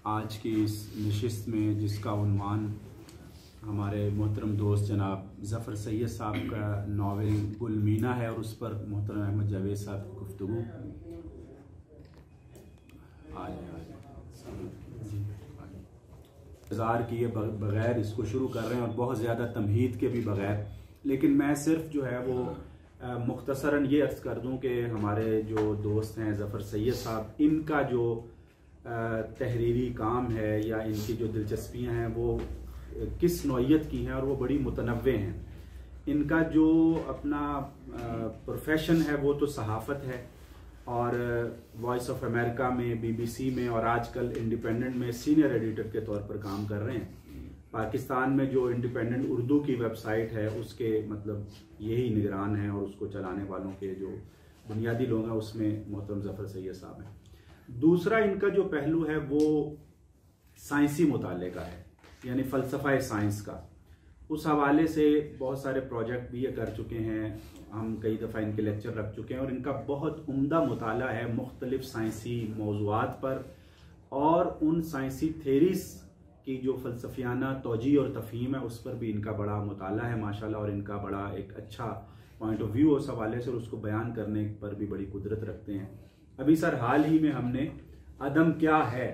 آج کی اس نشست میں جس کا عنوان ہمارے محترم دوست جناب ظفر سید صاحب کا ناول گل مینا ہے اور اس پر محترم احمد جاوید صاحب کی گفتگو انتظار کیے بغیر اس کو شروع کر رہے ہیں اور بہت زیادہ تمہید کے بھی بغیر، لیکن میں صرف جو ہے وہ مختصراً یہ عرض کر دوں کہ ہمارے جو دوست ہیں ظفر سید صاحب، ان کا جو تحریری کام ہے یا ان کی جو دلچسپیاں ہیں وہ کس نوعیت کی ہیں اور وہ بڑی متنوع ہیں۔ ان کا جو اپنا پروفیشن ہے وہ تو صحافت ہے اور وائس آف امریکہ میں، بی بی سی میں اور آج کل انڈیپینڈنٹ میں سینئر ایڈیٹر کے طور پر کام کر رہے ہیں۔ پاکستان میں جو انڈیپینڈنٹ اردو کی ویب سائٹ ہے اس کے مطلب یہی نگران ہیں اور اس کو چلانے والوں کے جو بنیادی لوگ ہیں اس میں محترم ظفر سید صاحب ہیں۔ دوسرا ان کا جو پہلو ہے وہ سائنسی مطالعے کا ہے، یعنی فلسفہ سائنس کا۔ اس حوالے سے بہت سارے پروجیکٹ بھی یہ کر چکے ہیں، ہم کئی دفعہ ان کے لیکچر رکھ چکے ہیں اور ان کا بہت عمدہ مطالعہ ہے مختلف سائنسی موضوعات پر اور ان سائنسی تھیریز کی جو فلسفیانہ توجیہ اور تفہیم ہے اس پر بھی ان کا بڑا مطالعہ ہے ماشاءاللہ، اور ان کا بڑا ایک اچھا پوائنٹ آف ویو اس حوالے سے اور اس کو بیان کرنے پر بھی بڑی قدرت رکھتے ہیں۔ ابھی سر حال ہی میں ہم نے عدم کیا ہے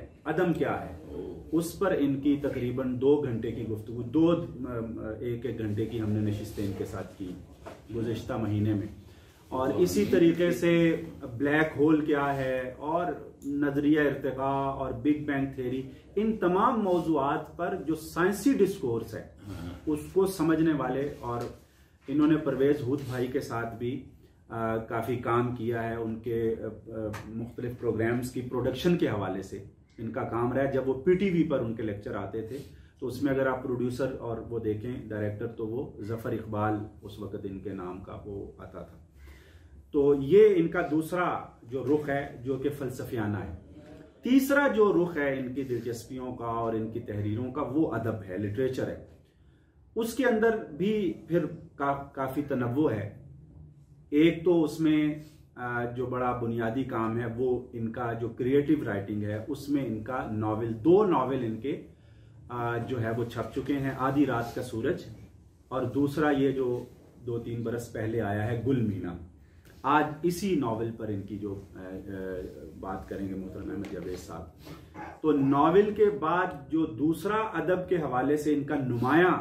اس پر ان کی تقریباً 2 گھنٹے کی گفتگو، ایک گھنٹے کی ہم نے نشستیں ان کے ساتھ کی گزشتہ مہینے میں، اور اسی طریقے سے بلیک ہول کیا ہے اور نظریہ ارتقاء اور بگ بینگ تھیوری، ان تمام موضوعات پر جو سائنسی ڈسکورس ہے اس کو سمجھنے والے، اور انہوں نے پرویز ہود بھائی کے ساتھ بھی کافی کام کیا ہے، ان کے مختلف پروگرامز کی پروڈکشن کے حوالے سے ان کا کام رہا ہے۔ جب وہ پی ٹی وی پر ان کے لیکچر آتے تھے تو اس میں اگر آپ پروڈیوسر اور وہ دیکھیں ڈائریکٹر تو وہ ظفر اقبال اس وقت ان کے نام کا وہ آتا تھا۔ تو یہ ان کا دوسرا جو رخ ہے جو کہ فلسفیانہ ہے۔ تیسرا جو رخ ہے ان کی دلچسپیوں کا اور ان کی تحریروں کا وہ ادب ہے، لٹریچر ہے۔ اس کے اندر بھی پھر کافی تنوع ہے۔ ایک تو اس میں جو بڑا بنیادی کام ہے وہ ان کا جو کریٹیو رائٹنگ ہے اس میں ان کا ناول، 2 ناول ان کے جو ہے وہ چھپ چکے ہیں، آدھی رات کا سورج اور دوسرا یہ جو 2-3 برس پہلے آیا ہے گل مینا۔ آج اسی ناول پر ان کی جو بات کریں گے محترم احمد جاوید صاحب۔ تو ناول کے بعد جو دوسرا ادب کے حوالے سے ان کا نمایاں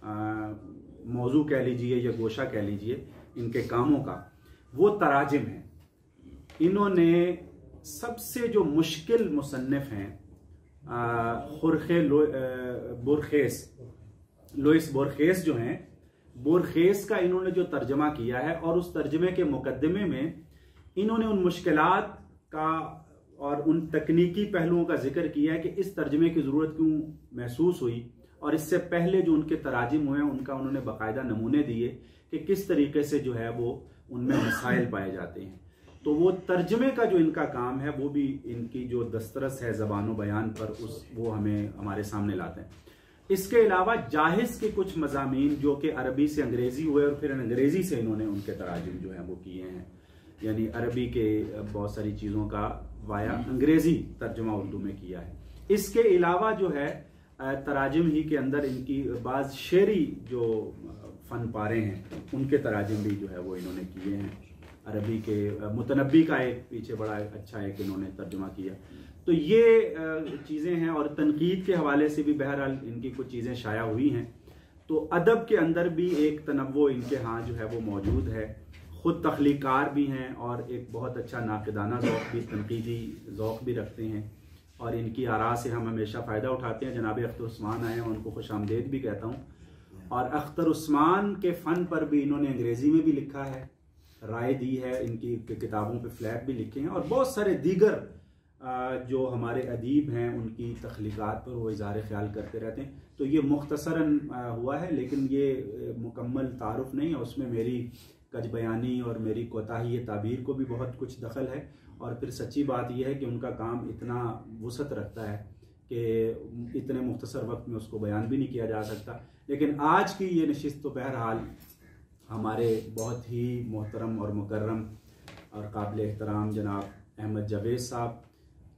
موضوع کہہ لیجئے یا گوشہ کہہ لیجئے ان کے کاموں کا، وہ تراجم ہیں۔ انہوں نے سب سے جو مشکل مصنف ہیں لوئس بورخیس جو ہیں، بورخیس کا انہوں نے جو ترجمہ کیا ہے اور اس ترجمے کے مقدمے میں انہوں نے ان مشکلات کا اور ان تکنیکی پہلوؤں کا ذکر کیا ہے کہ اس ترجمے کی ضرورت کیوں محسوس ہوئی، اور اس سے پہلے جو ان کے تراجم ہوئے ہیں ان کا انہوں نے باقاعدہ نمونے دیے کہ کس طریقے سے جو ہے وہ ان میں مسائل پائے جاتے ہیں۔ تو وہ ترجمے کا جو ان کا کام ہے وہ بھی ان کی جو دسترس ہے زبان و بیان پر وہ ہمیں ہمارے سامنے لاتے ہیں۔ اس کے علاوہ جاہز کے کچھ مضامین جو کہ عربی سے انگریزی ہوئے اور پھر انگریزی سے انہوں نے ان کے تراجم جو ہیں وہ کیے ہیں، یعنی عربی کے بہت ساری چیزوں کا وایا انگریزی ترجمہ اردو میں کیا ہے۔ اس کے علاوہ جو ہے تراجم ہی کے اندر ان کی بعض شعری جو فن پارے ہیں ان کے تراجم بھی جو ہے وہ انہوں نے کیے ہیں۔ عربی کے متنبی کا ایک پیچھے بڑا اچھا ایک انہوں نے ترجمہ کیا۔ تو یہ چیزیں ہیں، اور تنقید کے حوالے سے بھی بہرحال ان کی کچھ چیزیں شائع ہوئی ہیں۔ تو ادب کے اندر بھی ایک تنوع ان کے ہاں جو ہے وہ موجود ہے، خود تخلیق کار بھی ہیں اور ایک بہت اچھا ناقدانہ ذوق بھی، تنقیدی ذوق بھی رکھتے ہیں، اور ان کی آراء سے ہم ہمیشہ فائدہ اٹھاتے ہیں۔ جناب اختر عثمان آئے ہیں، ان کو خوش آمدید بھی کہتا ہوں، اور اختر عثمان کے فن پر بھی انہوں نے انگریزی میں بھی لکھا ہے، رائے دی ہے، ان کی کتابوں پہ فلیپ بھی لکھے ہیں، اور بہت سارے دیگر جو ہمارے ادیب ہیں ان کی تخلیقات پر وہ اظہار خیال کرتے رہتے ہیں۔ تو یہ مختصراً ہوا ہے، لیکن یہ مکمل تعارف نہیں ہے، اس میں میری کج بیانی اور میری کوتاہی تعبیر کو بھی بہت کچھ دخل ہے، اور پھر سچی بات یہ ہے کہ ان کا کام اتنا وسعت رکھتا ہے کہ اتنے مختصر وقت میں اس کو بیان بھی نہیں کیا جا سکتا۔ لیکن آج کی یہ نشست تو بہرحال ہمارے بہت ہی محترم اور مکرم اور قابل احترام جناب احمد جاوید صاحب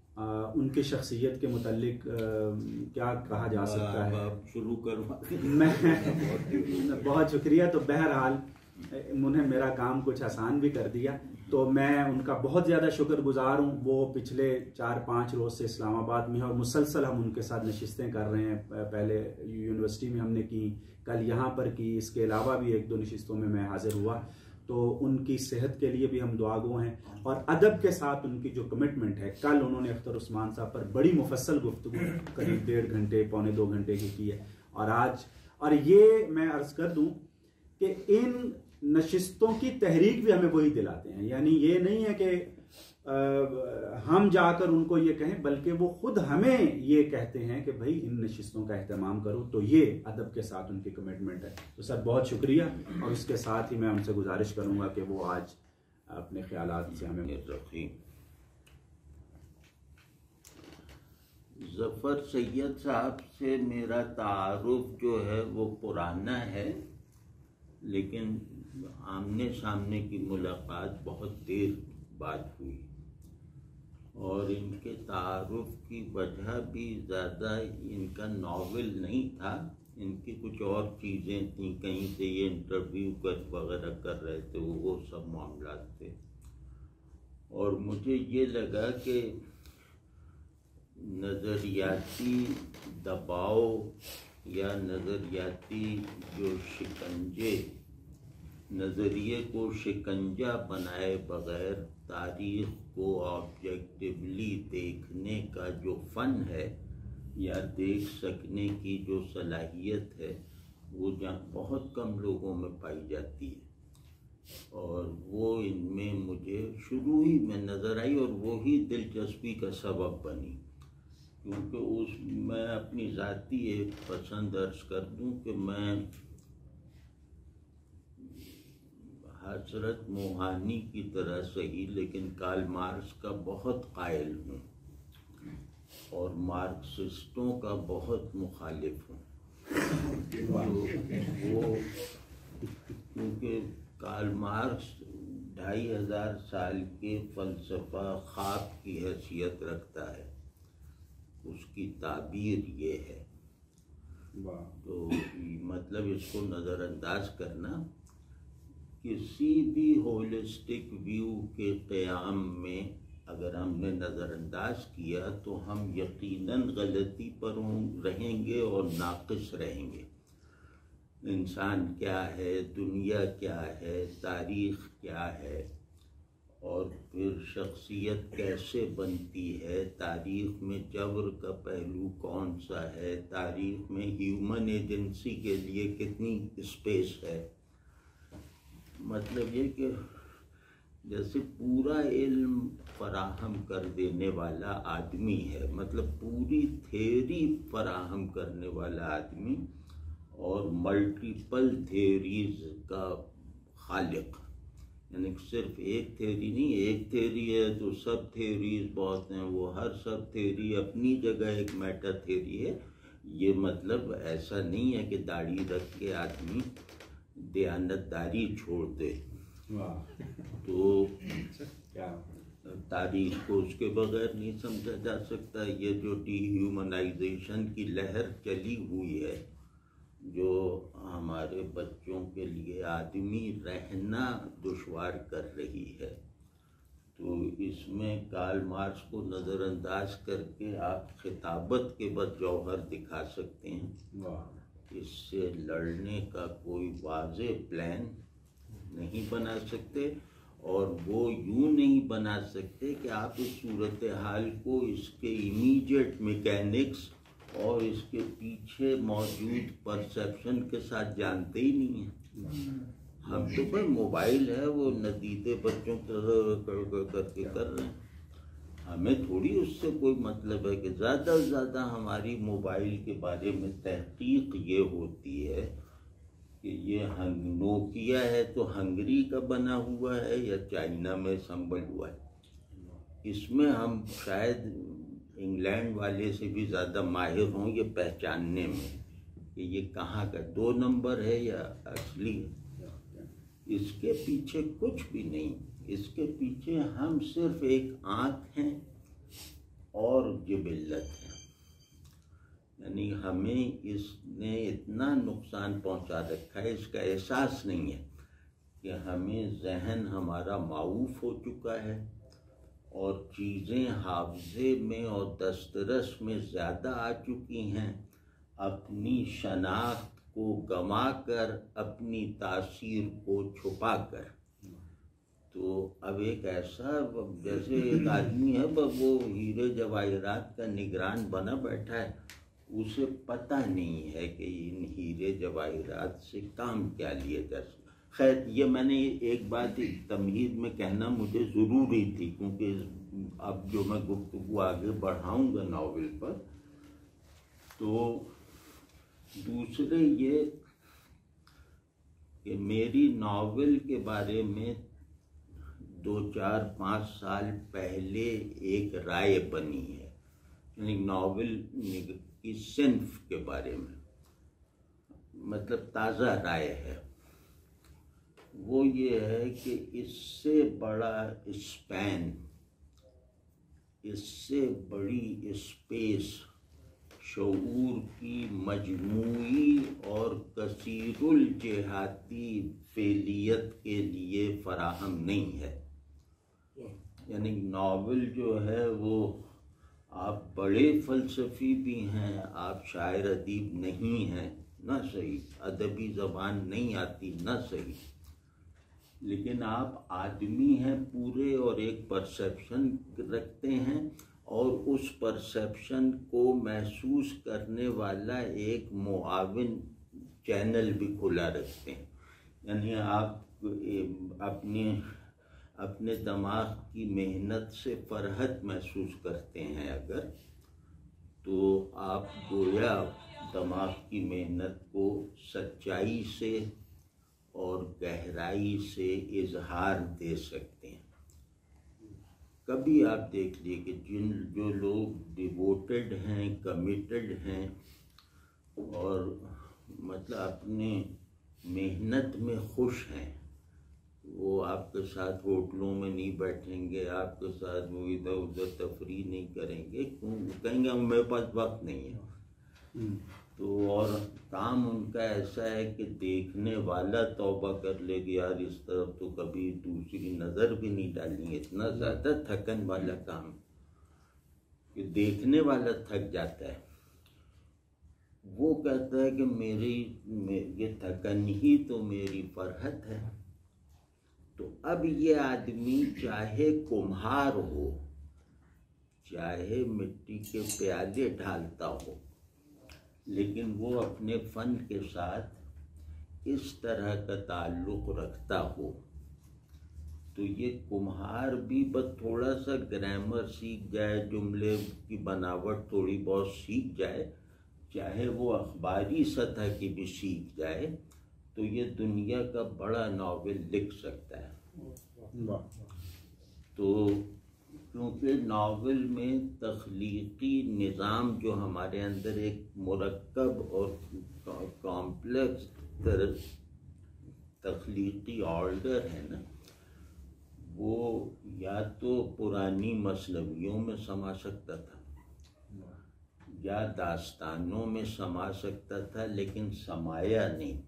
ان کی شخصیت کے متعلق کیا کہا جا سکتا ہے؟ شروع کروں میں بہت شکریہ. تو بہرحال انہیں میرا کام کچھ آسان بھی کر دیا، تو میں ان کا بہت زیادہ شکر گزار ہوں. وہ پچھلے 4-5 روز سے اسلام آباد میں ہیں اور مسلسل ہم ان کے ساتھ نشستیں کر رہے ہیں. پہلے یونیورسٹی میں ہم نے کی، کل یہاں پر کی، اس کے علاوہ بھی 1-2 نشستوں میں حاضر ہوا. تو ان کی صحت کے لیے بھی ہم دعا گو ہیں، اور ادب کے ساتھ ان کی جو کمٹمنٹ ہے. کل انہوں نے اختر عثمان صاحب پر بڑی مفصل گفتگو قریب 1.5 گھنٹے 1.25 گھنٹے کی ہے. اور یہ میں عرض کر دوں کہ ان نشستوں کی تحریک بھی ہمیں وہی دلاتے ہیں. یعنی یہ نہیں ہے کہ ہم جا کر ان کو یہ کہیں، بلکہ وہ خود ہمیں یہ کہتے ہیں کہ بھائی ان نشستوں کا اہتمام کرو. تو یہ ادب کے ساتھ ان کی کمٹمنٹ ہے. تو سر بہت شکریہ، اور اس کے ساتھ ہی میں ان سے گزارش کروں گا کہ وہ آج اپنے خیالات سے ہمیں رکھیں. ظفر سید صاحب سے میرا تعارف جو ہے وہ پرانا ہے، لیکن آمنے سامنے کی ملاقات بہت دیر بعد ہوئی، اور ان کے تعارف کی وجہ بھی زیادہ ان کا ناول نہیں تھا، ان کی کچھ اور چیزیں تھیں. کہیں سے یہ انٹرویو وغیرہ کر رہے تھے، وہ سب معاملات تھے. اور مجھے یہ لگا کہ نظریاتی دباؤ یا نظریاتی جو شکنجے، نظریے کو شکنجہ بنائے بغیر تاریخ کو آبجیکٹیولی دیکھنے کا جو فن ہے یا دیکھ سکنے کی جو صلاحیت ہے، وہ بہت کم لوگوں میں پائی جاتی ہے. اور وہ ان میں مجھے شروع ہی میں نظر آئی، اور وہی دلچسپی کا سبب بنی. کیونکہ میں اپنی ذاتی ایک پسند عرض کر دوں کہ میں حضرت موہانی کی طرح صحیح لیکن کارل مارکس کا بہت قائل ہوں، اور مارکسسٹوں کا بہت مخالف ہوں. وہ کیونکہ کارل مارکس 2500 سال کے فلسفہ خواب کی حیثیت رکھتا ہے، اس کی تعبیر یہ ہے. تو مطلب اس کو نظر انداز کرنا کسی بھی ہولسٹک ویو کے قیام میں اگر ہم نے نظر انداز کیا تو ہم یقیناً غلطی پر رہیں گے اور ناقص رہیں گے. انسان کیا ہے، دنیا کیا ہے، تاریخ کیا ہے، اور پھر شخصیت کیسے بنتی ہے، تاریخ میں جبر کا پہلو کون سا ہے، تاریخ میں ہیومن ایجنسی کے لیے کتنی اسپیس ہے. مطلب یہ کہ جیسے پورا علم فراہم کر دینے والا آدمی ہے، مطلب پوری تھیوری فراہم کرنے والا آدمی، اور ملٹیپل تھیوریز کا خالق. یعنی صرف ایک تھیوری نہیں، ایک تھیوری ہے تو سب تھیوریز بہت ہیں، وہ ہر سب تھیوری اپنی جگہ ایک میٹا تھیوری ہے. یہ مطلب ایسا نہیں ہے کہ داڑھی رکھ کے آدمی دیانت داری چھوڑ دے. تو تاریخ کو اس کے بغیر نہیں سمجھا جا سکتا. یہ جو ڈی ہیومنائزیشن کی لہر چلی ہوئی ہے، جو ہمارے بچوں کے لیے آدمی رہنا دشوار کر رہی ہے، تو اس میں کارل مارکس کو نظر انداز کر کے آپ خطابت کے بد جوہر دکھا سکتے ہیں. اس سے لڑنے کا کوئی واضح پلان نہیں بنا سکتے، اور وہ یوں نہیں بنا سکتے کہ آپ اس صورتحال کو اس کے امیڈیٹ میکینکس اور اس کے پیچھے موجود پرسیپشن کے ساتھ جانتے ہی نہیں ہیں. ہم تو بھائی موبائل ہے وہ ندیدے بچوں کر کے کر رہے ہیں، ہمیں تھوڑی اس سے کوئی مطلب ہے. کہ زیادہ سے زیادہ ہماری موبائل کے بارے میں تحقیق یہ ہوتی ہے کہ یہ نوکیا ہے تو ہنگری کا بنا ہوا ہے یا چائنا میں اسمبل ہوا ہے. اس میں ہم شاید انگلینڈ والے سے بھی زیادہ ماہر ہوں یہ پہچاننے میں کہ یہ کہاں کا 2 نمبر ہے یا اصلی ہے. اس کے پیچھے کچھ بھی نہیں. اس کے پیچھے ہم صرف ایک آنکھ ہیں اور جبلت ہے، یعنی ہمیں اس نے اتنا نقصان پہنچا رکھا ہے، اس کا احساس نہیں ہے کہ ہمیں ذہن ہمارا معوف ہو چکا ہے اور چیزیں حافظے میں اور دسترس میں زیادہ آ چکی ہیں، اپنی شناخت کو گما کر، اپنی تاثیر کو چھپا کر۔ تو اب ایک ایسا، جیسے ایک آدمی ہے وہ ہیرے جواہرات کا نگران بنا بیٹھا ہے، اسے پتہ نہیں ہے کہ ان ہیرے جواہرات سے کام کیا لیا جا سکتا۔ خیر، یہ میں نے ایک بات تمہید میں کہنا مجھے ضروری تھی، کیونکہ اب جو میں گفتگو آگے بڑھاؤں گا ناول پر، تو دوسرے یہ کہ میری ناول کے بارے میں 2-4-5 سال پہلے ایک رائے بنی ہے، یعنی ناول کی صنف کے بارے میں، مطلب تازہ رائے ہے۔ وہ یہ ہے کہ اس سے بڑا اسپین، اس سے بڑی اسپیس شعور کی مجموعی اور کثیر الجہاتی فعلیت کے لیے فراہم نہیں ہے۔ یعنی ناول جو ہے وہ، آپ بڑے فلسفی بھی ہیں، آپ شاعر ادیب نہیں ہیں، نہ صحیح ادبی زبان نہیں آتی، نہ صحیح، لیکن آپ آدمی ہیں پورے اور ایک پرسیپشن رکھتے ہیں، اور اس پرسیپشن کو محسوس کرنے والا ایک معاون چینل بھی کھلا رکھتے ہیں۔ یعنی آپ اپنے دماغ کی محنت سے فرحت محسوس کرتے ہیں اگر، تو آپ گویا دماغ کی محنت کو سچائی سے اور گہرائی سے اظہار دے سکتے ہیں۔ کبھی آپ دیکھ لیے کہ جو لوگ ڈیووٹڈ ہیں، کمیٹڈ ہیں، اور مطلب اپنے محنت میں خوش ہیں، وہ آپ کے ساتھ ہوٹلوں میں نہیں بیٹھیں گے، آپ کے ساتھ وہ ادھر ادھر تفریح نہیں کریں گے، کہیں گے میرے پاس وقت نہیں ہے۔ تو اور کام ان کا ایسا ہے کہ دیکھنے والا توبہ کر لے گی، یار اس طرف تو کبھی دوسری نظر بھی نہیں ڈالیں، اتنا زیادہ تھکن والا کام کہ دیکھنے والا تھک جاتا ہے۔ وہ کہتا ہے کہ یہ تھکن ہی تو میری فرحت ہے۔ تو اب یہ آدمی چاہے کمہار ہو، چاہے مٹی کے پیالے ڈھالتا ہو، لیکن وہ اپنے فن کے ساتھ اس طرح کا تعلق رکھتا ہو، تو یہ کمہار بھی بس تھوڑا سا گرامر سیکھ جائے، جملے کی بناوٹ تھوڑی بہت سیکھ جائے، چاہے وہ اخباری سطح کی بھی سیکھ جائے، تو یہ دنیا کا بڑا ناول لکھ سکتا ہے۔ تو کیونکہ ناول میں تخلیقی نظام جو ہمارے اندر ایک مرکب اور کمپلیکس تخلیقی آرڈر ہے نا، وہ یا تو پرانی مثنویوں میں سما سکتا تھا یا داستانوں میں سما سکتا تھا، لیکن سمایا نہیں۔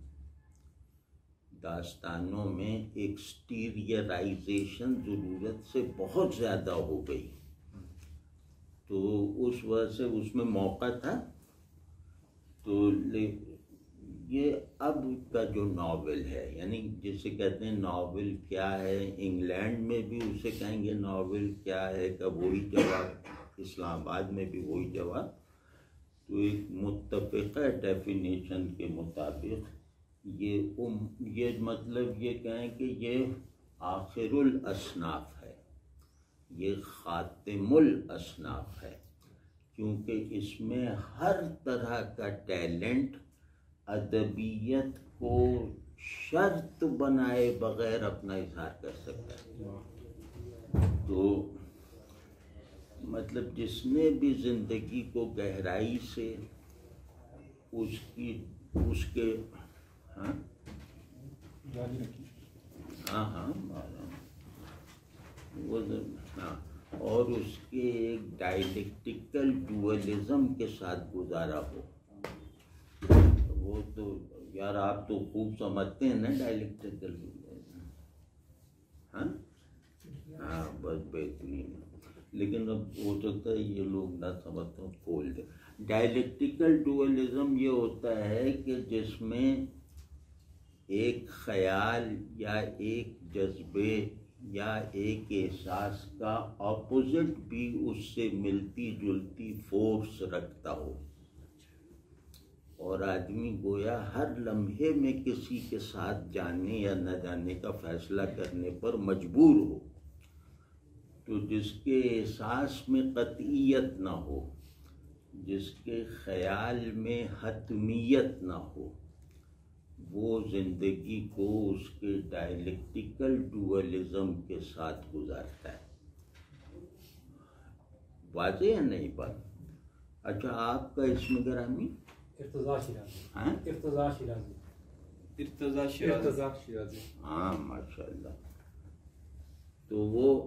داستانوں میں ایکسٹیریئرائزیشن ضرورت سے بہت زیادہ ہو گئی، تو اس وجہ سے اس میں موقع تھا۔ تو یہ اب کا جو ناول ہے، یعنی جسے کہتے ہیں ناول کیا ہے، انگلینڈ میں بھی اسے کہیں گے ناول کیا ہے کا وہی جواب، اسلام آباد میں بھی وہی جواب۔ تو ایک متفقہ ڈیفینیشن کے مطابق یہ مطلب یہ کہیں کہ یہ آخر الاصناف ہے، یہ خاتم الاصناف ہے، کیونکہ اس میں ہر طرح کا ٹیلنٹ ادبیت کو شرط بنائے بغیر اپنا اظہار کر سکتا ہے۔ تو مطلب جس نے بھی زندگی کو گہرائی سے اس کے اور اس کے ایک ڈائلیکٹیکل ڈوئلزم کے ساتھ گزارا ہو. وہ تو یار آپ تو خوب سمجھتے ہیں نا ڈائلیکٹیکل ڈوئلزم. ہاں بس بہترین. لیکن اب ہو سکتا ہے یہ لوگ نہ سمجھتے کھول دیں. ڈائلیکٹیکل ڈوئلزم یہ ہوتا ہے کہ جس میں ایک خیال یا ایک جذبے یا ایک احساس کا اپوزٹ بھی اس سے ملتی جلتی فورس رکھتا ہو، اور آدمی گویا ہر لمحے میں کسی کے ساتھ جانے یا نہ جانے کا فیصلہ کرنے پر مجبور ہو. تو جس کے احساس میں قطعیت نہ ہو، جس کے خیال میں حتمیت نہ ہو، وہ زندگی کو اس کے ڈائلیکٹیکل ڈوئلزم کے ساتھ گزارتا ہے. واضح ہے نہیں بات؟ اچھا آپ کا اسم گرامی؟ ارتضیٰ شیرازی. ارتضیٰ شیرازی. ارتضیٰ شیرازی. ہاں ماشاء اللہ. تو وہ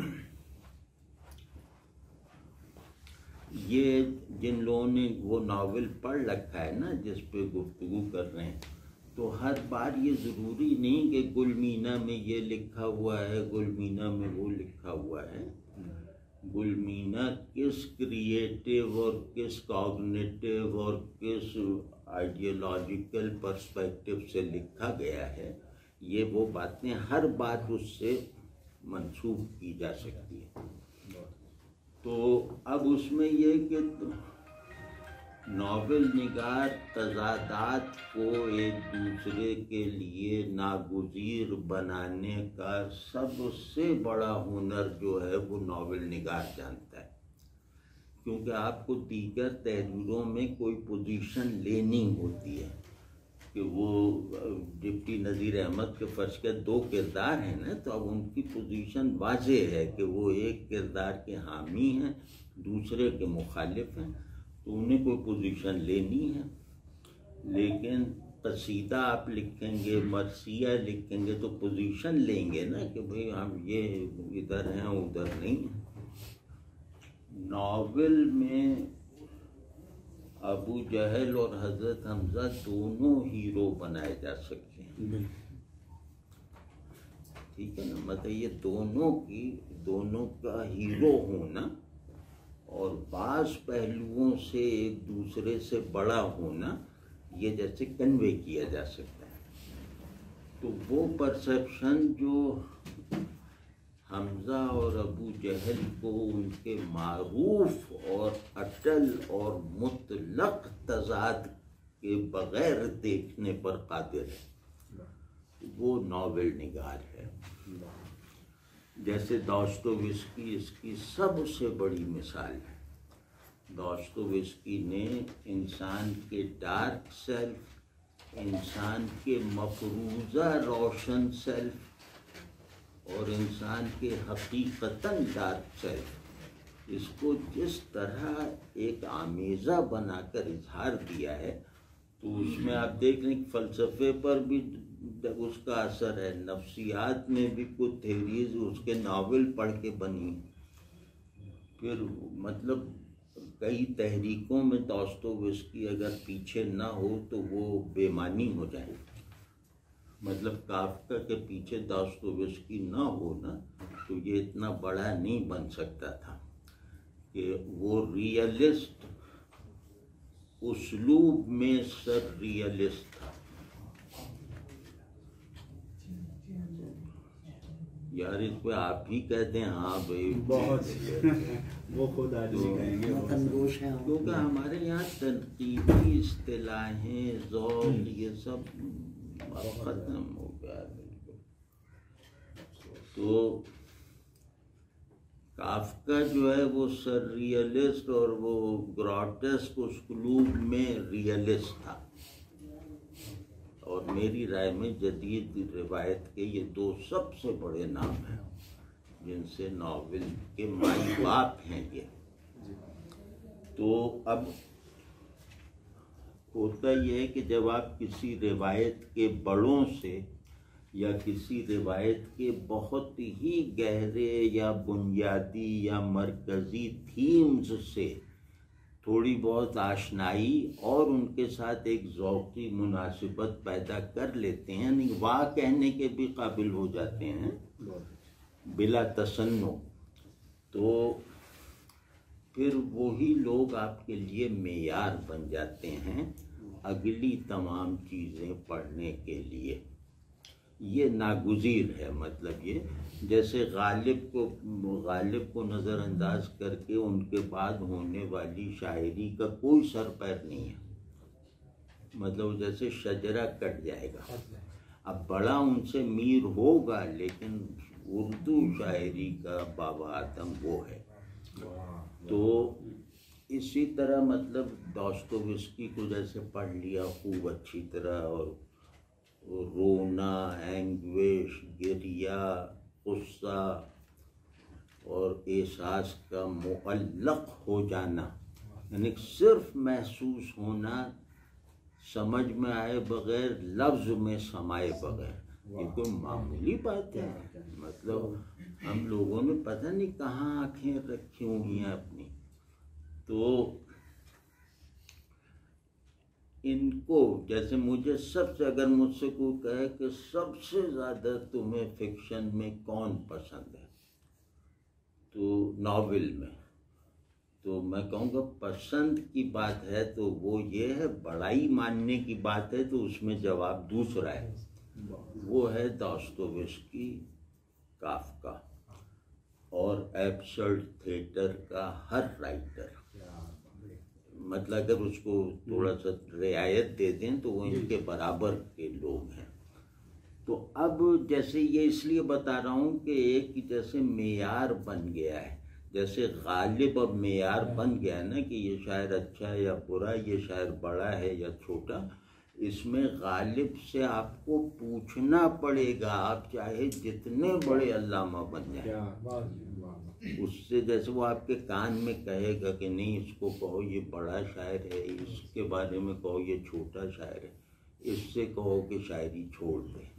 یہ جن لوگوں نے وہ ناول پڑھ رکھا ہے نا جس پہ گفتگو کر رہے ہیں، تو ہر بار یہ ضروری نہیں کہ گل مینا میں یہ لکھا ہوا ہے، گل مینا میں وہ لکھا ہوا ہے. گل مینا کس کریٹیو اور کس کاگنیٹیو اور کس آئیڈیالوجیکل پرسپیکٹو سے لکھا گیا ہے، یہ وہ باتیں ہر بات اس سے منسوب کی جا سکتی ہے. تو اب اس میں یہ کہ ناول نگار تضادات کو ایک دوسرے کے لیے ناگزیر بنانے کا سب سے بڑا ہنر جو ہے وہ ناول نگار جانتا ہے. کیونکہ آپ کو دیگر تحریروں میں کوئی پوزیشن لینی ہوتی ہے کہ وہ ڈپٹی نذیر احمد کے فرض کے 2 کردار ہیں نا، تو اب ان کی پوزیشن واضح ہے کہ وہ ایک کردار کے حامی ہیں، دوسرے کے مخالف ہیں، تو انہیں کوئی پوزیشن لینی ہے. لیکن قصیدہ آپ لکھیں گے، مرثیہ لکھیں گے تو پوزیشن لیں گے نا کہ بھئی ہم یہ ادھر ہیں ادھر نہیں ہیں. ناول میں ابو جہل اور حضرت حمزہ دونوں ہیرو بنائے جا سکتے ہیں. ٹھیک ہے نا، مطلب یہ دونوں کا ہیرو ہونا اور بعض پہلوؤں سے ایک دوسرے سے بڑا ہونا، یہ جیسے کنوے کیا جا سکتا ہے. تو وہ پرسیپشن جو حمزہ اور ابو جہل کو ان کے معروف اور اٹل اور مطلق تضاد کے بغیر دیکھنے پر قادر ہے، وہ ناول نگار ہے. جیسے داستویسکی اس کی سب سے بڑی مثال ہے. داستویسکی نے انسان کے ڈارک سیلف، انسان کے مفروضہ روشن سیلف اور انسان کے حقیقتاً ڈارک سیلف، اس کو جس طرح ایک آمیزہ بنا کر اظہار دیا ہے، تو اس میں آپ دیکھ لیں کہ فلسفے پر بھی اس کا اثر ہے، نفسیات میں بھی کچھ تھیریز اس کے ناول پڑھ کے بنی. پھر مطلب کئی تحریکوں میں داستویسکی اگر پیچھے نہ ہو تو وہ بے معنی ہو جائے. مطلب کافکا کے پیچھے داستویسکی نہ ہو نا تو یہ اتنا بڑا نہیں بن سکتا تھا. کہ وہ ریئلسٹ اسلوب میں سر ریئلسٹ تھا. یار اس پہ آپ ہی کہتے ہیں ہاں بھائی بہت وہ خود آدمی کہیں گے کیونکہ ہمارے یہاں تنقیدی اصطلاحیں ذوق یہ سب ختم ہو گیا. تو کافکا جو ہے وہ سر ریئلسٹ اور وہ گروٹسک اسلوب میں ریئلسٹ تھا. اور میری رائے میں جدید روایت کے یہ 2 سب سے بڑے نام ہیں جن سے ناول کے مائی باپ ہیں یہ. تو اب ہوتا یہ ہے کہ جب آپ کسی روایت کے بڑوں سے یا کسی روایت کے بہت ہی گہرے یا بنیادی یا مرکزی تھیمز سے تھوڑی بہت آشنائی اور ان کے ساتھ ایک ذوقی مناسبت پیدا کر لیتے ہیں، نہیں واہ کہنے کے بھی قابل ہو جاتے ہیں بلا تصنع، تو پھر وہی لوگ آپ کے لیے معیار بن جاتے ہیں اگلی تمام چیزیں پڑھنے کے لیے۔ یہ ناگزیر ہے، مطلب یہ جیسے غالب کو نظر انداز کر کے ان کے بعد ہونے والی شاعری کا کوئی سر پیر نہیں ہے، مطلب جیسے شجرہ کٹ جائے گا۔ اب بڑا ان سے میر ہوگا لیکن اردو شاعری کا بابا آدم وہ ہے۔ تو اسی طرح مطلب داستویسکی کو جیسے پڑھ لیا خوب اچھی طرح، اور رونا، اینگوش، گریہ، غصہ اور احساس کا معلق ہو جانا، یعنی صرف محسوس ہونا، سمجھ میں آئے بغیر، لفظ میں سمائے بغیر، یہ کوئی معمولی بات ہے؟ مطلب ہم لوگوں نے پتہ نہیں کہاں آنکھیں رکھی ہوئی ہیں اپنی۔ تو ان کو جیسے مجھے سب سے، اگر مجھ سے کوئی کہے کہ سب سے زیادہ تمہیں فکشن میں کون پسند ہے تو ناول میں، تو میں کہوں گا پسند کی بات ہے تو وہ یہ ہے، بڑائی ماننے کی بات ہے تو اس میں جواب دوسرا ہے، وہ ہے داستویسکی، کافکا اور ایبسرڈ تھیٹر کا ہر رائٹر۔ مطلب اگر اس کو تھوڑا سا رعایت دے دیں تو وہ ان کے برابر کے لوگ ہیں۔ تو اب جیسے یہ اس لیے بتا رہا ہوں کہ ایک جیسے معیار بن گیا ہے، جیسے غالب اب معیار بن گیا ہے نا کہ یہ شاعر اچھا ہے یا برا، یہ شاعر بڑا ہے یا چھوٹا، اس میں غالب سے آپ کو پوچھنا پڑے گا، آپ چاہے جتنے بڑے علامہ بن جائیں، اس سے جیسے وہ آپ کے کان میں کہے گا کہ نہیں اس کو کہو یہ بڑا شاعر ہے، اس کے بارے میں کہو یہ چھوٹا شاعر ہے، اس سے کہو کہ شاعری چھوڑ دے۔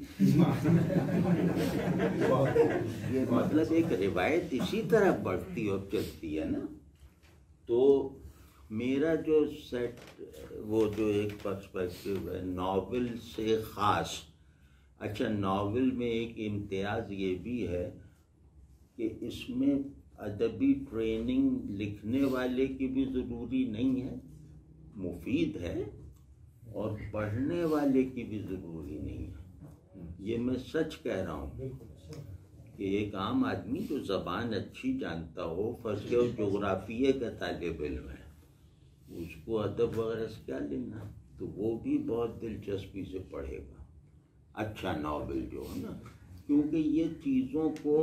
یہ مطلب ایک روایت اسی طرح بڑھتی اور چلتی ہے نا۔ تو میرا جو سیٹ، وہ جو ایک پرسپیکٹو ہے ناول سے خاص، اچھا ناول میں ایک امتیاز یہ بھی ہے کہ اس میں ادبی ٹریننگ لکھنے والے کی بھی ضروری نہیں ہے، مفید ہے، اور پڑھنے والے کی بھی ضروری نہیں ہے۔ یہ میں سچ کہہ رہا ہوں کہ ایک عام آدمی جو زبان اچھی جانتا ہو، فرض کرو جغرافیے کا طالب علم ہے، اس کو ادب وغیرہ سے کیا لینا، تو وہ بھی بہت دلچسپی سے پڑھے گا اچھا ناول جو ہے نا، کیونکہ یہ چیزوں کو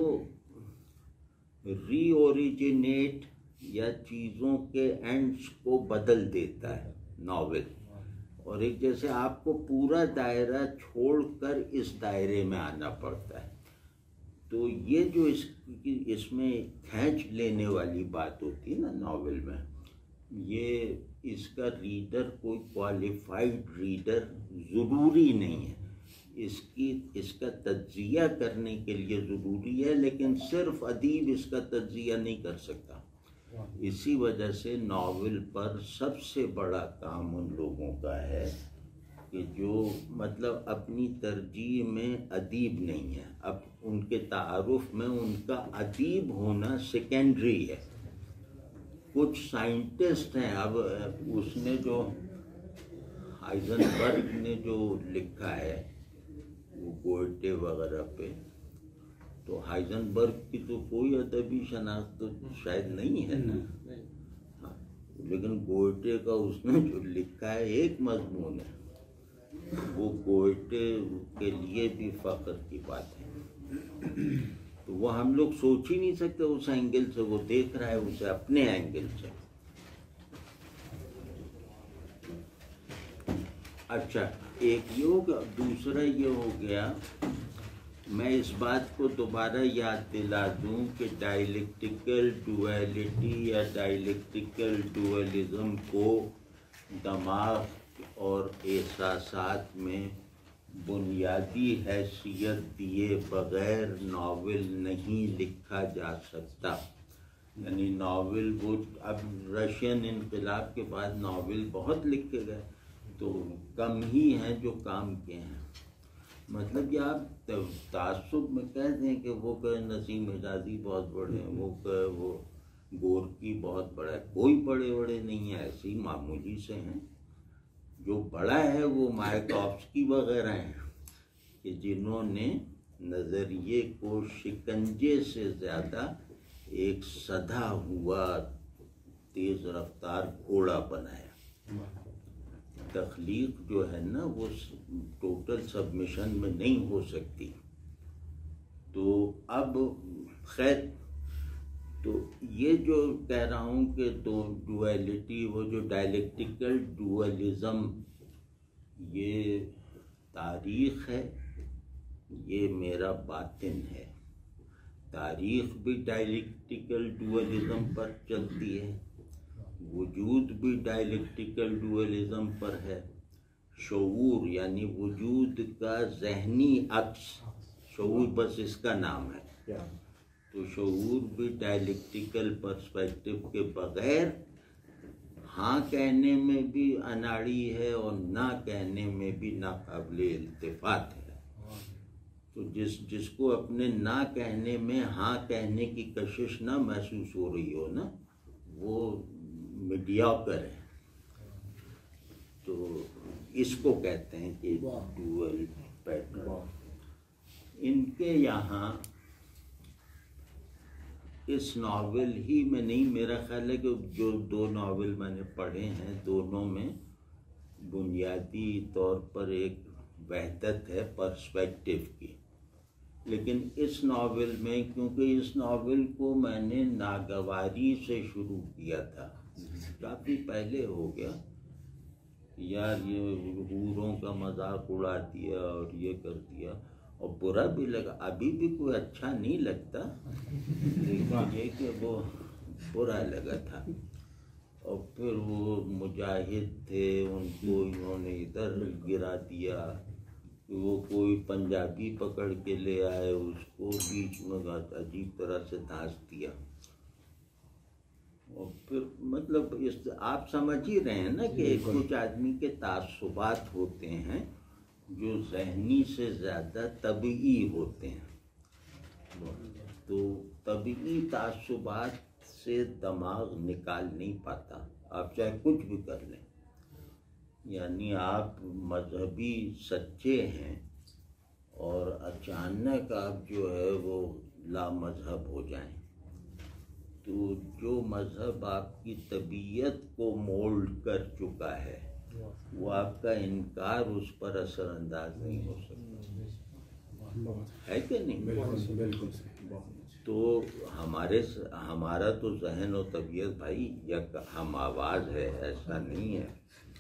ری اوریجنیٹ یا چیزوں کے اینڈز کو بدل دیتا ہے ناول، اور ایک جیسے آپ کو پورا دائرہ چھوڑ کر اس دائرے میں آنا پڑتا ہے۔ تو یہ جو اس میں کھینچ لینے والی بات ہوتی ہے نا ناول میں، یہ اس کا ریڈر کوئی کوالیفائڈ ریڈر ضروری نہیں ہے، اس کا تجزیہ کرنے کے لیے ضروری ہے، لیکن صرف ادیب اس کا تجزیہ نہیں کر سکتا۔ اسی وجہ سے ناول پر سب سے بڑا کام ان لوگوں کا ہے کہ جو مطلب اپنی ترجیح میں ادیب نہیں ہے، اب ان کے تعارف میں ان کا ادیب ہونا سیکنڈری ہے۔ کچھ سائنٹسٹ ہیں، اب اس نے جو ہائزنبرگ نے جو لکھا ہے وہ گوئٹے وغیرہ پہ، تو ہائزنبرگ کی تو کوئی ادبی شناخت تو شاید نہیں ہے نا، ہاں، لیکن گوئٹے کا اس نے جو لکھا ہے ایک مضمون ہے، وہ گوئٹے کے لیے بھی فخر کی بات ہے۔ تو وہ ہم لوگ سوچ ہی نہیں سکتے اس اینگل سے، وہ دیکھ رہا ہے اسے اپنے اینگل سے۔ اچھا ایک یہ ہو گیا، دوسرا یہ ہو گیا، میں اس بات کو دوبارہ یاد دلا دوں کہ ڈائلیکٹیکل ڈویلٹی یا ڈائلیکٹیکل ڈویلزم کو دماغ اور احساسات میں بنیادی حیثیت دیے بغیر ناول نہیں لکھا جا سکتا. یعنی ناول وہ اب رشین انقلاب کے بعد ناول بہت لکھے گئے تو کم ہی ہیں جو کام کیے ہیں. مطلب کہ آپ تعصب میں کہہ دیں کہ وہ کہ نسیم حجازی بہت بڑے ہیں، وہ کہ وہ گورکی بہت بڑا ہے، کوئی بڑے بڑے نہیں ہیں، ایسے ہی معمولی سے ہیں. جو بڑا ہے وہ مایکوفسکی وغیرہ ہیں کہ جنہوں نے نظریے کو شکنجے سے زیادہ ایک سدھا ہوا تیز رفتار گھوڑا بنایا. تخلیق جو ہے نا وہ ٹوٹل سبمیشن میں نہیں ہو سکتی. تو اب خیر، تو یہ جو کہہ رہا ہوں کہ دو ڈویلٹی، وہ جو ڈائلیکٹیکل ڈوئلزم، یہ تاریخ ہے، یہ میرا باطن ہے. تاریخ بھی ڈائلیکٹیکل ڈوئلزم پر چلتی ہے، وجود بھی ڈائلیکٹیکل ڈوئلزم پر ہے. شعور یعنی وجود کا ذہنی عکس، شعور بس اس کا نام ہے. تو شعور بھی ڈائلیکٹیکل پرسپیکٹو کے بغیر ہاں کہنے میں بھی اناڑی ہے اور نہ کہنے میں بھی ناقابل التفات ہے. تو جس کو اپنے نہ کہنے میں ہاں کہنے کی کشش نہ محسوس ہو رہی ہو نا، وہ میڈیاکر ہے. تو اس کو کہتے ہیں کہ ڈوئل پیٹرن. ان کے یہاں اس ناول ہی میں نہیں، میرا خیال ہے کہ جو دو ناول میں نے پڑھے ہیں دونوں میں بنیادی طور پر ایک وحدت ہے پرسپیکٹو کی. لیکن اس ناول میں، کیونکہ اس ناول کو میں نے ناگواری سے شروع کیا تھا، کافی پہلے ہو گیا، یار یہ حوروں کا مذاق اڑا دیا اور یہ کر دیا، اور برا بھی لگا. ابھی بھی کوئی اچھا نہیں لگتا، لیکن یہ کہ وہ برا لگا تھا. اور پھر وہ مجاہد تھے، ان کو انہوں نے ادھر گرا دیا. وہ کوئی پنجابی پکڑ کے لے آئے، اس کو بیچ میں عجیب طرح سے دھانس دیا. اور پھر مطلب آپ سمجھ ہی رہے ہیں نا کہ کچھ آدمی کے تعصبات ہوتے ہیں جو ذہنی سے زیادہ طبعی ہوتے ہیں. تو طبعی تعصبات سے دماغ نکال نہیں پاتا، آپ چاہے کچھ بھی کر لیں. یعنی آپ مذہبی سچے ہیں اور اچانک آپ جو ہے وہ لا مذہب ہو جائیں، تو جو مذہب آپ کی طبیعت کو مولڈ کر چکا ہے وہ آپ کا انکار اس پر اثر انداز نہیں ہو سکتا، ہے کہ نہیں؟ بالکل. تو ہمارا تو ذہن و طبیعت بھائی یک ہم آواز ہے، ایسا نہیں ہے.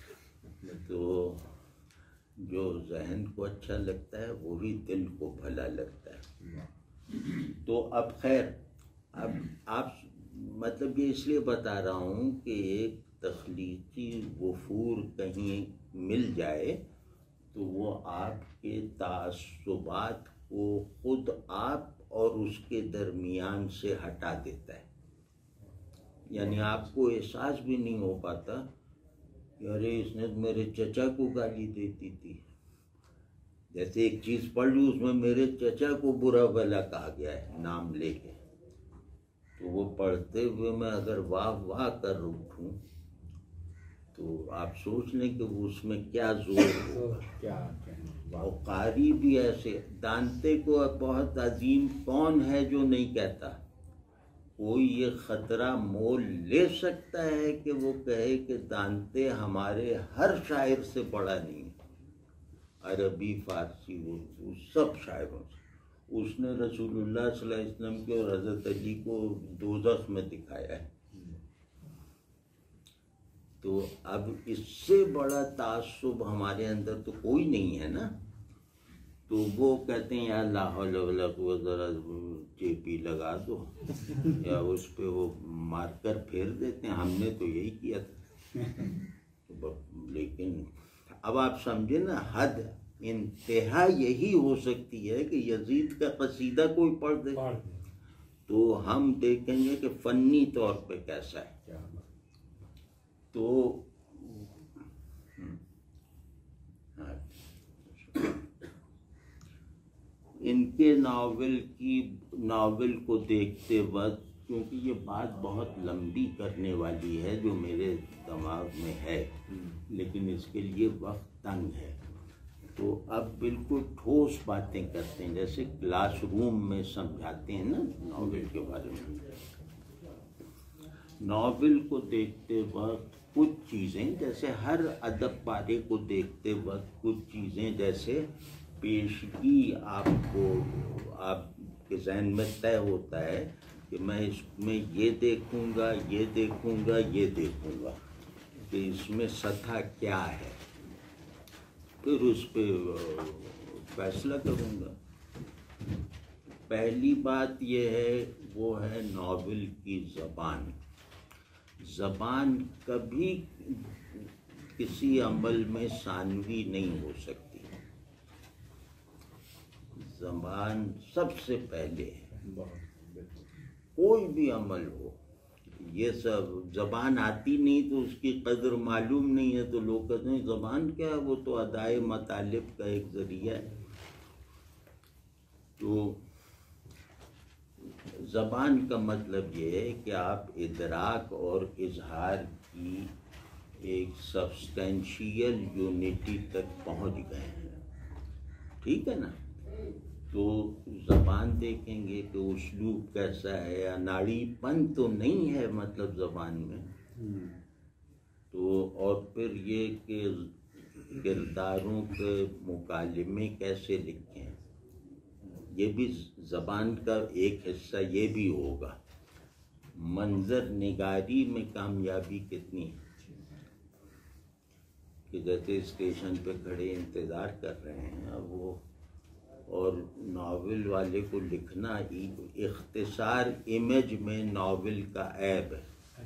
تو جو ذہن کو اچھا لگتا ہے وہی دل کو بھلا لگتا ہے. تو اب خیر، اب آپ مطلب یہ اس لیے بتا رہا ہوں کہ ایک تخلیقی وفور کہیں مل جائے تو وہ آپ کے تعصبات کو خود آپ اور اس کے درمیان سے ہٹا دیتا ہے. یعنی آپ کو احساس بھی نہیں ہو پاتا کہ ارے اس نے میرے چچا کو گالی دیتی تھی. جیسے ایک چیز پڑھ لوں اس میں میرے چچا کو برا بھلا کہا گیا ہے نام لے کے، تو وہ پڑھتے ہوئے میں اگر واہ واہ کر اٹھوں تو آپ سوچ لیں کہ اس میں کیا زور ہوگا. اور قاری بھی ایسے، دانتے کو بہت عظیم کون ہے جو نہیں کہتا؟ کوئی یہ خطرہ مول لے سکتا ہے کہ وہ کہے کہ دانتے ہمارے ہر شاعر سے بڑا نہیں ہے، عربی، فارسی، اردو، سب شاعروں سے. اس نے رسول اللہ صلی اللہ علیہ وسلم کے اور حضرت علی کو دوزخ میں دکھایا ہے. تو اب اس سے بڑا تعصب ہمارے اندر تو کوئی نہیں ہے نا. تو وہ کہتے ہیں یا لا حول ولا قوت، ذرا چیپی لگا دو یا اس پہ وہ مارکر پھیر دیتے ہیں. ہم نے تو یہی کیا تھا. لیکن اب آپ سمجھے نا حد انتہا یہی ہو سکتی ہے کہ یزید کا قصیدہ کوئی پڑھ دے تو ہم دیکھیں گے کہ فنی طور پہ کیسا ہے. تو ان کے ناول کو دیکھتے وقت، کیونکہ یہ بات بہت لمبی کرنے والی ہے جو میرے دماغ میں ہے، لیکن اس کے لیے وقت تنگ ہے، تو اب بالکل ٹھوس باتیں کرتے ہیں جیسے کلاس روم میں سمجھاتے ہیں نا ناول کے بارے میں. ناول کو دیکھتے وقت کچھ چیزیں، جیسے ہر ادب پارے کو دیکھتے وقت کچھ چیزیں جیسے پیشگی آپ کے ذہن میں طے ہوتا ہے کہ میں اس میں یہ دیکھوں گا، یہ دیکھوں گا، یہ دیکھوں گا، کہ اس میں سطح کیا ہے، پھر اس پہ فیصلہ کروں گا. پہلی بات یہ ہے، وہ ہے ناول کی زبان. زبان کبھی کسی عمل میں ثانوی نہیں ہو سکتی. زبان سب سے پہلے ہے، کوئی بھی عمل ہو. یہ سب زبان آتی نہیں تو اس کی قدر معلوم نہیں ہے، تو لوگ کہتے ہیں زبان کیا ہے، وہ تو ادائے مطالب کا ایک ذریعہ ہے. تو زبان کا مطلب یہ ہے کہ آپ ادراک اور اظہار کی ایک سبسٹینشیل یونٹی تک پہنچ گئے ہیں. ٹھیک ہے نا؟ تو زبان دیکھیں گے کہ اسلوب کیسا ہے، اناڑی پن تو نہیں ہے مطلب زبان میں. تو اور پھر یہ کہ کرداروں کے مکالمے کیسے لکھیں، یہ بھی زبان کا ایک حصہ یہ بھی ہوگا. منظر نگاری میں کامیابی کتنی ہے کہ جیسے اسٹیشن پہ کھڑے انتظار کر رہے ہیں اب وہ، اور ناول والے کو لکھنا ہی اختصار امیج میں ناول کا عیب ہے.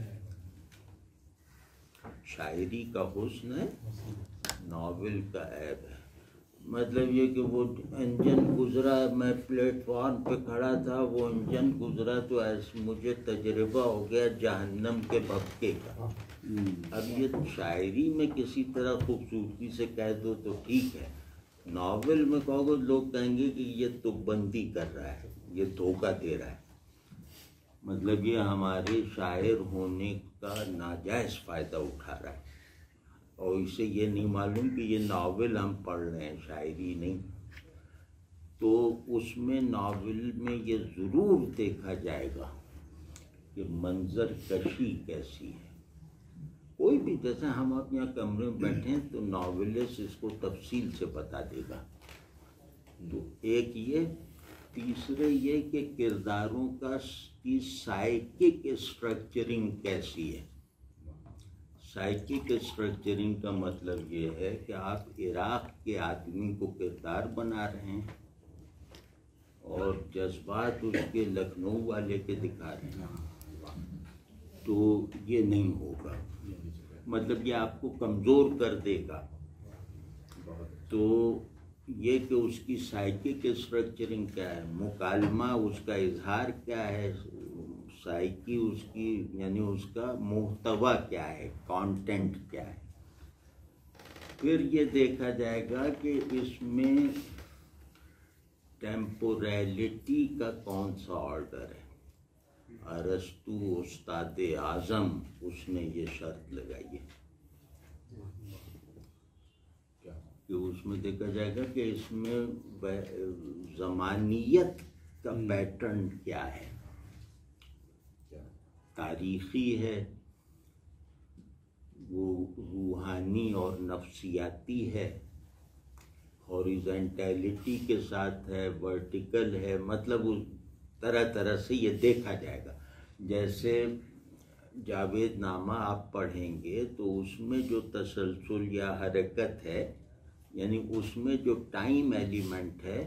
شاعری کا حسن ہے، ناول کا عیب ہے. مطلب یہ کہ وہ انجن گزرا، میں پلیٹ فارم پہ کھڑا تھا، وہ انجن گزرا تو ایسے مجھے تجربہ ہو گیا جہنم کے بھپکے کا. اب یہ شاعری میں کسی طرح خوبصورتی سے کہہ دو تو ٹھیک ہے، ناول میں کہو گے لوگ کہیں گے کہ یہ تو بندی کر رہا ہے، یہ دھوکہ دے رہا ہے. مطلب یہ ہمارے شاعر ہونے کا ناجائز فائدہ اٹھا رہا ہے، اور اسے یہ نہیں معلوم کہ یہ ناول ہم پڑھ رہے ہیں، شاعری نہیں. تو اس میں ناول میں یہ ضرور دیکھا جائے گا کہ منظر کشی کیسی ہے. کوئی بھی، جیسے ہم اپنے کمرے میں بیٹھے ہیں تو ناولسٹ اس کو تفصیل سے بتا دے گا. تو ایک یہ، تیسرے یہ کہ کرداروں کی سائیکک اسٹرکچرنگ کیسی ہے. سائیکک اسٹرکچرنگ کا مطلب یہ ہے کہ آپ عراق کے آدمی کو کردار بنا رہے ہیں اور جذبات اس کے لکھنؤ والے کے دکھا رہے ہیں، تو یہ نہیں ہوگا. مطلب یہ آپ کو کمزور کر دے گا. تو یہ کہ اس کی سائیکک اسٹرکچرنگ کیا ہے، مکالمہ اس کا اظہار کیا ہے، سائیکی اس کی یعنی اس کا محتوا کیا ہے، کانٹینٹ کیا ہے. پھر یہ دیکھا جائے گا کہ اس میں ٹیمپوریلٹی کا کون سا آرڈر ہے. ارسطو استاد اعظم، اس نے یہ شرط لگائی ہے کہ اس میں دیکھا جائے گا کہ اس میں زمانیت کا پیٹرن کیا ہے، تاریخی ہے، وہ روحانی اور نفسیاتی ہے، ہاریزونٹیلٹی کے ساتھ ہے، ورٹیکل ہے. مطلب طرح طرح سے یہ دیکھا جائے گا. جیسے جاوید نامہ آپ پڑھیں گے تو اس میں جو تسلسل یا حرکت ہے، یعنی اس میں جو ٹائم ایلیمنٹ ہے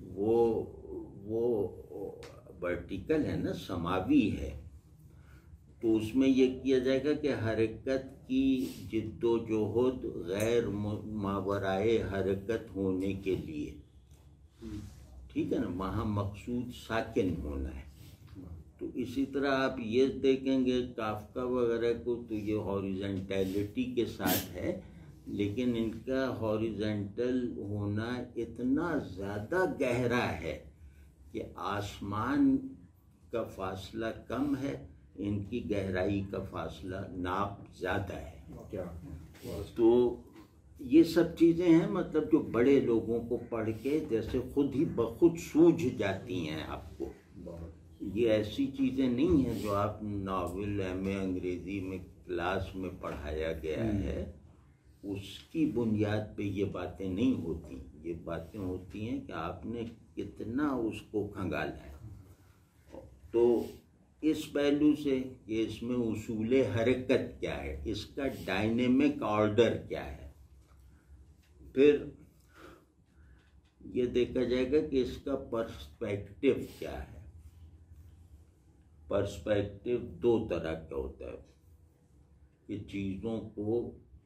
وہ ورٹیکل ہے نا، سماوی ہے. تو اس میں یہ کیا جائے گا کہ حرکت کی جد و جہد غیر ماورائے حرکت ہونے کے لیے، ٹھیک ہے نا، وہاں مقصود ساکن ہونا ہے۔ تو اسی طرح آپ یہ دیکھیں گے کافکا وغیرہ کو تو یہ ہاریزنٹیلٹی کے ساتھ ہے، لیکن ان کا ہاریزنٹل ہونا اتنا زیادہ گہرا ہے کہ آسمان کا فاصلہ کم ہے، ان کی گہرائی کا فاصلہ ناپ زیادہ ہے۔ تو یہ سب چیزیں ہیں مطلب جو بڑے لوگوں کو پڑھ کے جیسے خود ہی بخود سوجھ جاتی ہیں آپ کو۔ یہ ایسی چیزیں نہیں ہیں جو آپ ناول میں انگریزی میں کلاس میں پڑھایا گیا ہے اس کی بنیاد پہ یہ باتیں نہیں ہوتی، یہ باتیں ہوتی ہیں کہ آپ نے کتنا اس کو کھنگالا ہے۔ تو اس پہلو سے کہ اس میں اصول حرکت کیا ہے، اس کا ڈائنامک آرڈر کیا ہے، پھر یہ دیکھا جائے گا کہ اس کا پرسپیکٹو کیا ہے۔ پرسپیکٹو دو طرح کا ہوتا ہے کہ چیزوں کو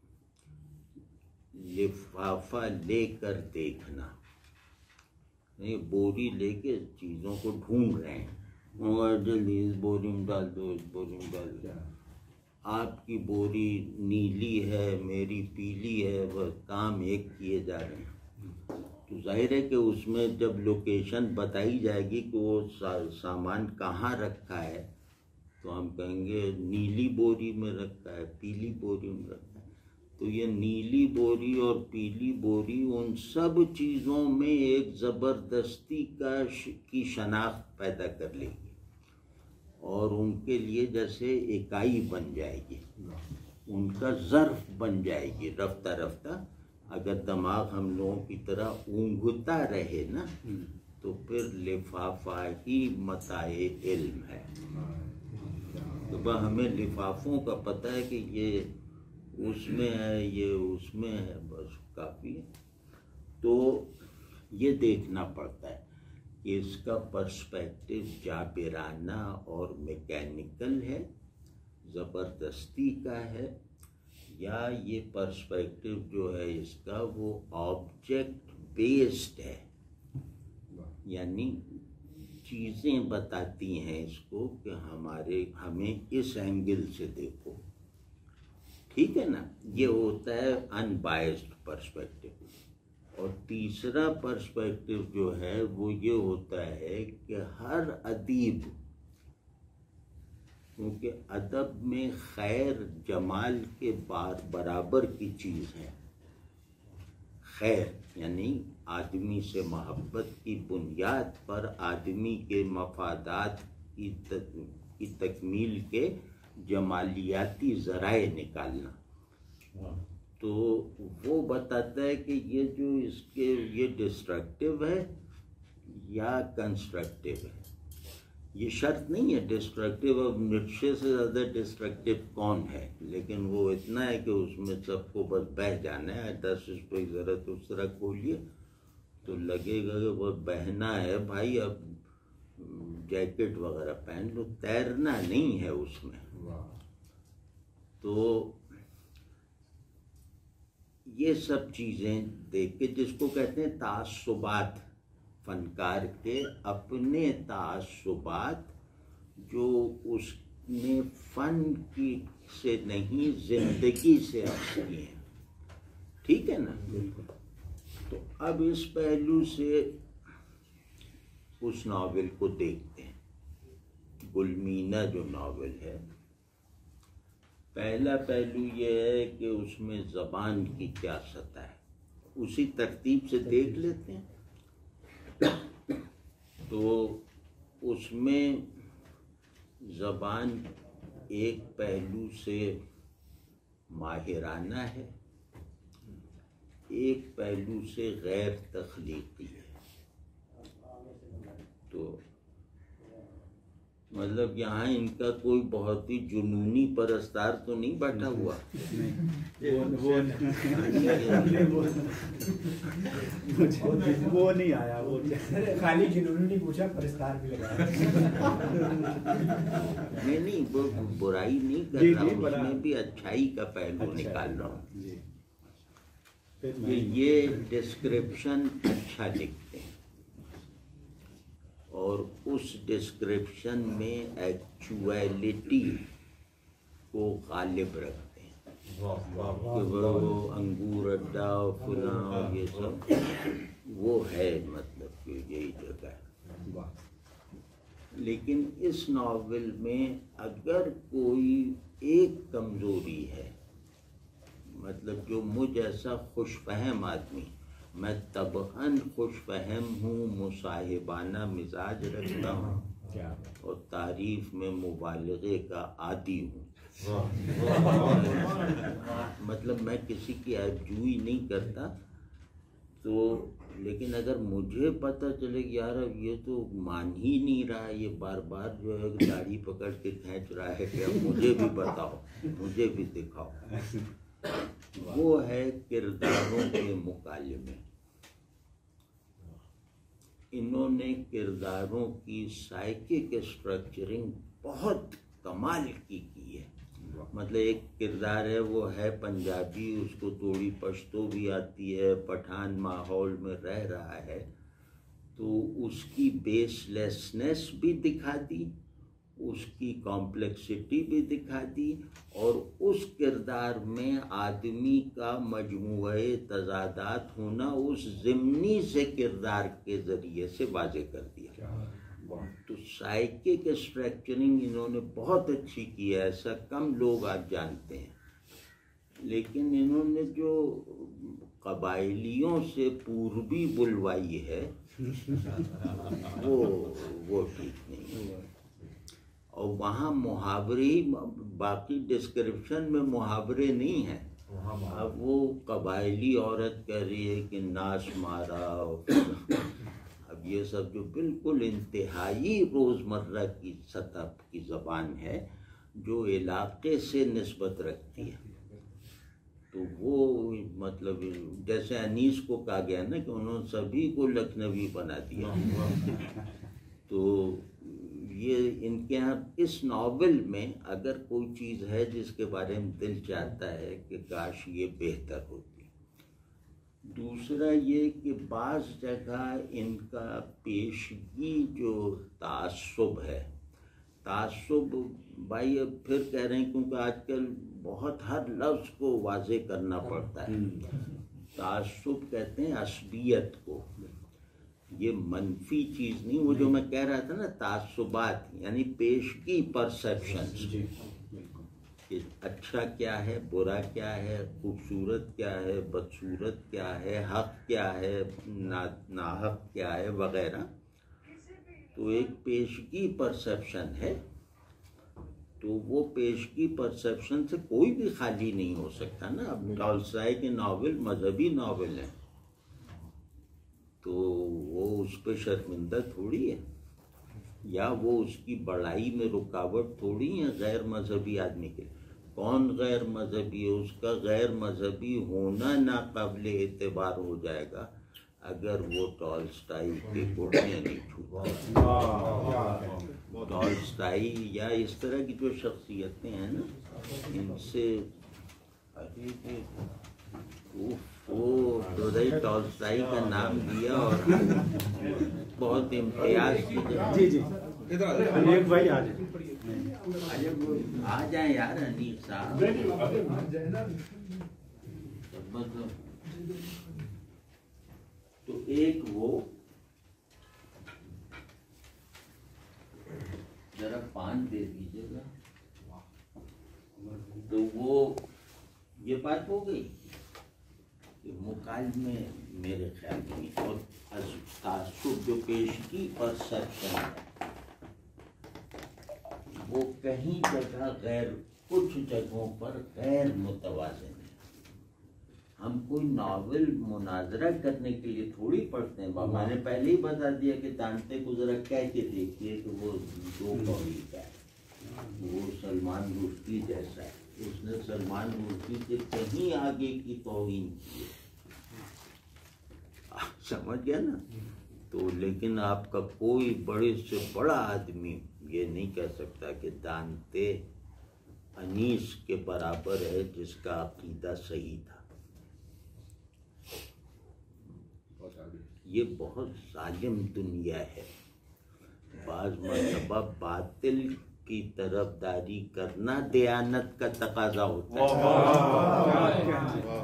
لفافہ لے کر دیکھنا، یہ بوری لے کے چیزوں کو ڈھونڈ رہے ہیں، جلدی اس بوری میں ڈال دو، اس بوری میں ڈال دو، آپ کی بوری نیلی ہے میری پیلی ہے، وہ کام ایک کیے جا رہے ہیں۔ تو ظاہر ہے کہ اس میں جب لوکیشن بتائی جائے گی کہ وہ سامان کہاں رکھا ہے تو ہم کہیں گے نیلی بوری میں رکھا ہے، پیلی بوری میں رکھا ہے۔ تو یہ نیلی بوری اور پیلی بوری ان سب چیزوں میں ایک زبردستی کی شناخت پیدا کر لے گی اور ان کے لیے جیسے اکائی بن جائے گی، ان کا ظرف بن جائے گی رفتہ رفتہ۔ اگر دماغ ہم لوگوں کی طرح اونگھتا رہے نا تو پھر لفافہ ہی متاع علم ہے۔ تو ہمیں لفافوں کا پتہ ہے کہ یہ اس میں ہے، یہ اس میں ہے، بس کافی ہے۔ تو یہ دیکھنا پڑتا ہے کہ اس کا پرسپیکٹو جابرانہ اور میکینیکل ہے، زبردستی کا ہے، یا یہ پرسپیکٹو جو ہے اس کا وہ آبجیکٹ بیسڈ ہے، یعنی چیزیں بتاتی ہیں اس کو کہ ہمیں اس اینگل سے دیکھو، ٹھیک ہے نا۔ یہ ہوتا ہے ان بائسڈ پرسپیکٹو۔ اور تیسرا پرسپیکٹو جو ہے وہ یہ ہوتا ہے کہ ہر ادیب، کیونکہ ادب میں خیر جمال کے برابر کی چیز ہے، خیر یعنی آدمی سے محبت کی بنیاد پر آدمی کے مفادات کی تکمیل کے جمالیاتی ذرائع نکالنا۔ تو وہ بتاتا ہے کہ یہ جو اس کے یہ ڈسٹرکٹیو ہے یا کنسٹرکٹیو ہے۔ یہ شرط نہیں ہے ڈسٹرکٹیو، اب نیٹشے سے زیادہ ڈسٹرکٹیو کون ہے، لیکن وہ اتنا ہے کہ اس میں سب کو بس بہہ جانا ہے۔ 10 اس پہ ذرا تو اس طرح کھولیے تو لگے گا کہ وہ بہنا ہے، بھائی اب جیکٹ وغیرہ پہن لو، تیرنا نہیں ہے اس میں۔ تو یہ سب چیزیں دیکھ کے جس کو کہتے ہیں تعصبات، فنکار کے اپنے تعصبات جو اس نے فن کی سے نہیں زندگی سے اخذی ہیں، ٹھیک ہے نا۔ تو اب اس پہلو سے اس ناول کو دیکھتے ہیں، گل مینا جو ناول ہے، پہلا پہلو یہ ہے کہ اس میں زبان کی کیا سطح ہے، اسی ترتیب سے دیکھ لیتے ہیں۔ تو اس میں زبان ایک پہلو سے ماہرانہ ہے، ایک پہلو سے غیر تخلیقی ہے۔ تو مطلب یہاں ان کا کوئی بہت ہی جنونی پرستار تو نہیں بیٹھا ہوا؟ وہ نہیں آیا، وہ خالی جنونی نہیں پوچھا، پرستار بھی لگایا. نہیں وہ برائی نہیں کر رہا ہوں، اس میں بھی اچھائی کا پہلو نکال رہا ہوں. یہ ڈسکرپشن اچھا لکھتے ہیں اور اس ڈسکرپشن میں ایکچویلٹی کو غالب رکھتے ہیں کہ وہ انگور اڈا فلاں اور یہ سب وہ ہے، مطلب کہ یہی جگہ ہے. لیکن اس ناول میں اگر کوئی ایک کمزوری ہے، مطلب جو مجھ ایسا خوش فہم آدمی، میں طبعاً خوش فہم ہوں، مصاحبانہ مزاج رکھتا ہوں اور تعریف میں مبالغے کا عادی ہوں. مطلب میں کسی کی عیب جوئی نہیں کرتا. تو لیکن اگر مجھے پتہ چلے کہ یار اب یہ تو مان ہی نہیں رہا، یہ بار بار جو ہے داڑھی پکڑ کے کھینچ رہا ہے کہ اب مجھے بھی بتاؤ، مجھے بھی دکھاؤ، وہ ہے کرداروں کے مکالمے. انہوں نے کرداروں کی سائیکک اسٹرکچرنگ بہت کمال کی ہے. مطلب ایک کردار ہے، وہ ہے پنجابی، اس کو تھوڑی پشتو بھی آتی ہے، پٹھان ماحول میں رہ رہا ہے، تو اس کی بیس لیسنس بھی دکھا دی، اس کی کمپلیکسٹی بھی دکھا دی، اور اس کردار میں آدمی کا مجموعہ تضادات ہونا اس ضمنی سے کردار کے ذریعے سے واضح کر دیا. تو سائیکک اسٹرکچرنگ انہوں نے بہت اچھی کی ہے، ایسا کم لوگ آج جانتے ہیں. لیکن انہوں نے جو قبائلیوں سے پوربی بلوائی ہے وہ ٹھیک نہیں ہے. اور وہاں محاورے، باقی ڈسکرپشن میں محاورے نہیں ہیں. اب وہ قبائلی عورت کہہ رہی ہے کہ ناش مارا، اب یہ سب جو بالکل انتہائی روزمرہ کی سطح کی زبان ہے جو علاقے سے نسبت رکھتی ہے. تو وہ مطلب جیسے انیس کو کہا گیا نا کہ انہوں نے سبھی کو لکھنوی بنا دیا. تو یہ ان کے یہاں اس ناول میں اگر کوئی چیز ہے جس کے بارے میں دل چاہتا ہے کہ کاش یہ بہتر ہوتی. دوسرا یہ کہ بعض جگہ ان کا پیشگی جو تعصب ہے، تعصب بھائی اب پھر کہہ رہے ہیں کیونکہ آج کل بہت ہر لفظ کو واضح کرنا پڑتا ہے. تعصب کہتے ہیں عصبیت کو، یہ منفی چیز نہیں. وہ جو میں کہہ رہا تھا نا تعصبات یعنی پیشگی پرسیپشنز، کہ اچھا کیا ہے، برا کیا ہے، خوبصورت کیا ہے، بدصورت کیا ہے، حق کیا ہے، ناحق کیا ہے وغیرہ. تو ایک پیشگی پرسیپشن ہے. تو وہ پیشگی پرسیپشن سے کوئی بھی خالی نہیں ہو سکتا نا. اب ٹالسٹائی کے ناول مذہبی ناول ہیں تو وہ اس پہ شرمندہ تھوڑی ہے، یا وہ اس کی بڑائی میں رکاوٹ تھوڑی ہے غیر مذہبی آدمی کے. کون غیر مذہبی ہے؟ اس کا غیر مذہبی ہونا ناقابل اعتبار ہو جائے گا اگر وہ ٹالسٹائی کے گھٹنے نہیں چھوتا. ٹالسٹائی یا اس طرح کی جو شخصیتیں ہیں نا، ان سے وہ ٹالسٹائی کا نام دیا اور بہت امتیاز کی. جی جی انیک بھائی آ جائیں یار انیک صاحب. تو ایک وہ ذرا پان دے دیجیے گا. تو وہ یہ بات ہو گئی کہ مکالمے میرے خیال میں اور تعصب جو پیشگی پرسیپشن ہے وہ کہیں جگہ کچھ جگہوں پر غیر متوازن ہے. ہم کوئی ناول مناظرہ کرنے کے لیے تھوڑی پڑھتے ہیں. میں نے پہلے ہی بتا دیا کہ دانتے کو ذرا کہہ کے دیکھیے کہ وہ دو قوی کا ہے. وہ سلمان رشدی جیسا ہے. اس نے سلمان رشدی سے کہیں آگے کی توہین کی ہے. سمجھ گیا نا. تو لیکن آپ کا کوئی بڑے سے بڑا آدمی یہ نہیں کہہ سکتا کہ دانتے انیس کے برابر ہے جس کا عقیدہ صحیح تھا. یہ بہت ظالم دنیا ہے. بعض مرتبہ باطل کی طرف داری کرنا دیانت کا تقاضا ہوتا ہے.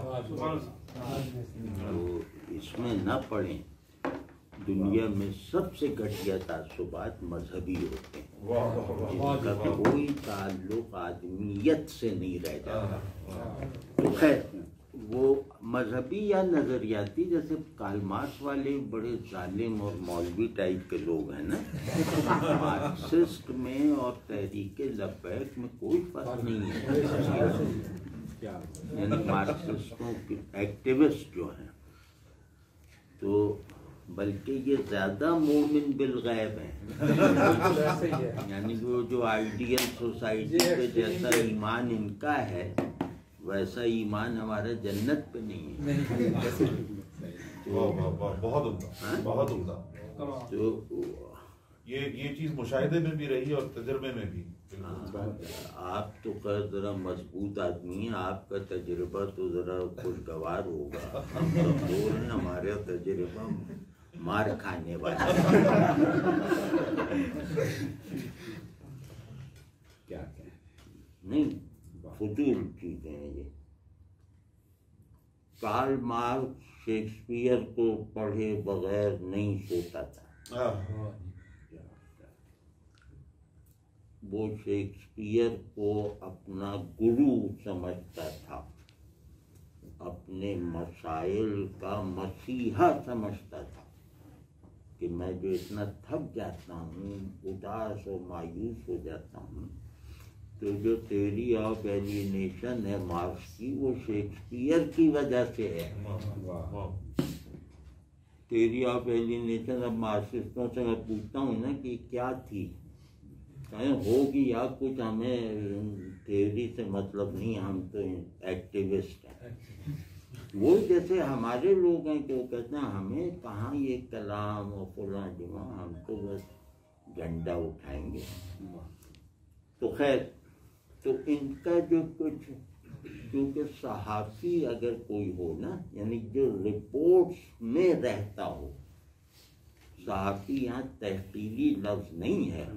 تو اس میں نہ پڑیں. دنیا میں سب سے گھٹیا تعصبات مذہبی ہوتے ہیں جن کا کوئی تعلق آدمیت سے نہیں رہ جاتا. تو خیر وہ مذہبی یا نظریاتی، جیسے کارل مارکس والے بڑے ظالم اور مولوی ٹائپ کے لوگ ہیں نا. مارکسسٹ میں اور تحریک لبیک میں کوئی فرق نہیں ہے. یعنی مارکسسٹوں کے ایکٹیوسٹ جو ہیں تو بلکہ یہ زیادہ مومن بالغیب ہیں. یعنی وہ جو آئیڈیل سوسائٹی کے جیسا ایمان ان کا ہے ویسا ایمان ہمارا جنت پہ نہیں ہے. بہت عمدہ، بہت عمدہ. تو یہ چیز مشاہدے میں بھی رہی اور تجربے میں بھی. آپ تو خیر ذرا مضبوط آدمی ہیں. آپ کا تجربہ تو ذرا خوشگوار ہوگا. ہم کمزور ہیں. ہمارا تجربہ مار کھانے والا. کیا نہیں فضول چیزیں ہیں یہ. کارل مارکس شیکسپیئر کو پڑھے بغیر نہیں سوتا تھا. وہ شیکسپیئر کو اپنا گرو سمجھتا تھا. اپنے مسائل کا مسیحا سمجھتا تھا کہ میں جو اتنا تھک جاتا ہوں، اداس اور مایوس ہو جاتا ہوں، تو جو تھیوری آف ایلینیشن ہے مارکس کی وہ شیکسپیئر کی وجہ سے ہے. تھیوری آف ایلینیشن اب مارکسسٹوں سے میں پوچھتا ہوں نا کہ کیا تھی، چاہے ہوگی یا کچھ، ہمیں تھیوری سے مطلب نہیں، ہم تو ایکٹیوسٹ ہیں. وہ جیسے ہمارے لوگ ہیں کہ وہ کہتے ہیں ہمیں کہاں یہ کلام اور فلاں جمع، ہم تو بس جھنڈا اٹھائیں گے. تو خیر تو ان کا جو کچھ، کیونکہ صحافی اگر کوئی ہو نا، یعنی جو رپورٹس میں رہتا ہو، صحافی یہاں تحقیقی لفظ نہیں ہے،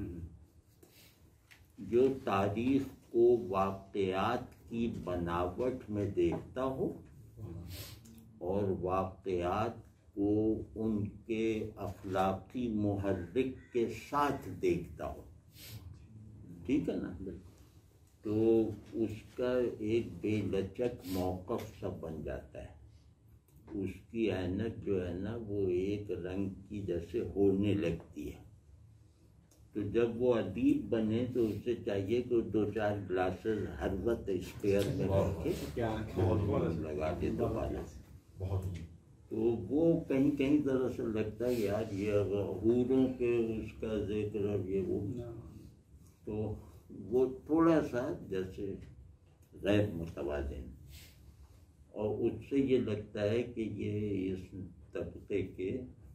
جو تاریخ کو واقعات کی بناوٹ میں دیکھتا ہو اور واقعات کو ان کے اخلاقی محرک کے ساتھ دیکھتا ہو. ٹھیک ہے نا. تو اس کا ایک بے لچک موقف سا بن جاتا ہے. اس کی عینک جو ہے نا وہ ایک رنگ کی جیسے ہونے لگتی ہے. تو جب وہ ادیب بنے تو اسے چاہیے کہ دو چار گلاسز ہر وقت اسپیئر میں رکھے، لگا دے دوبارہ. تو وہ کہیں کہیں ذرا سے لگتا ہے یار یہ حوروں کے اس کا ذکر اور یہ وہ، تو وہ تھوڑا سا جیسے غیر متوازن، اور اس سے یہ لگتا ہے کہ یہ اس طبقے کے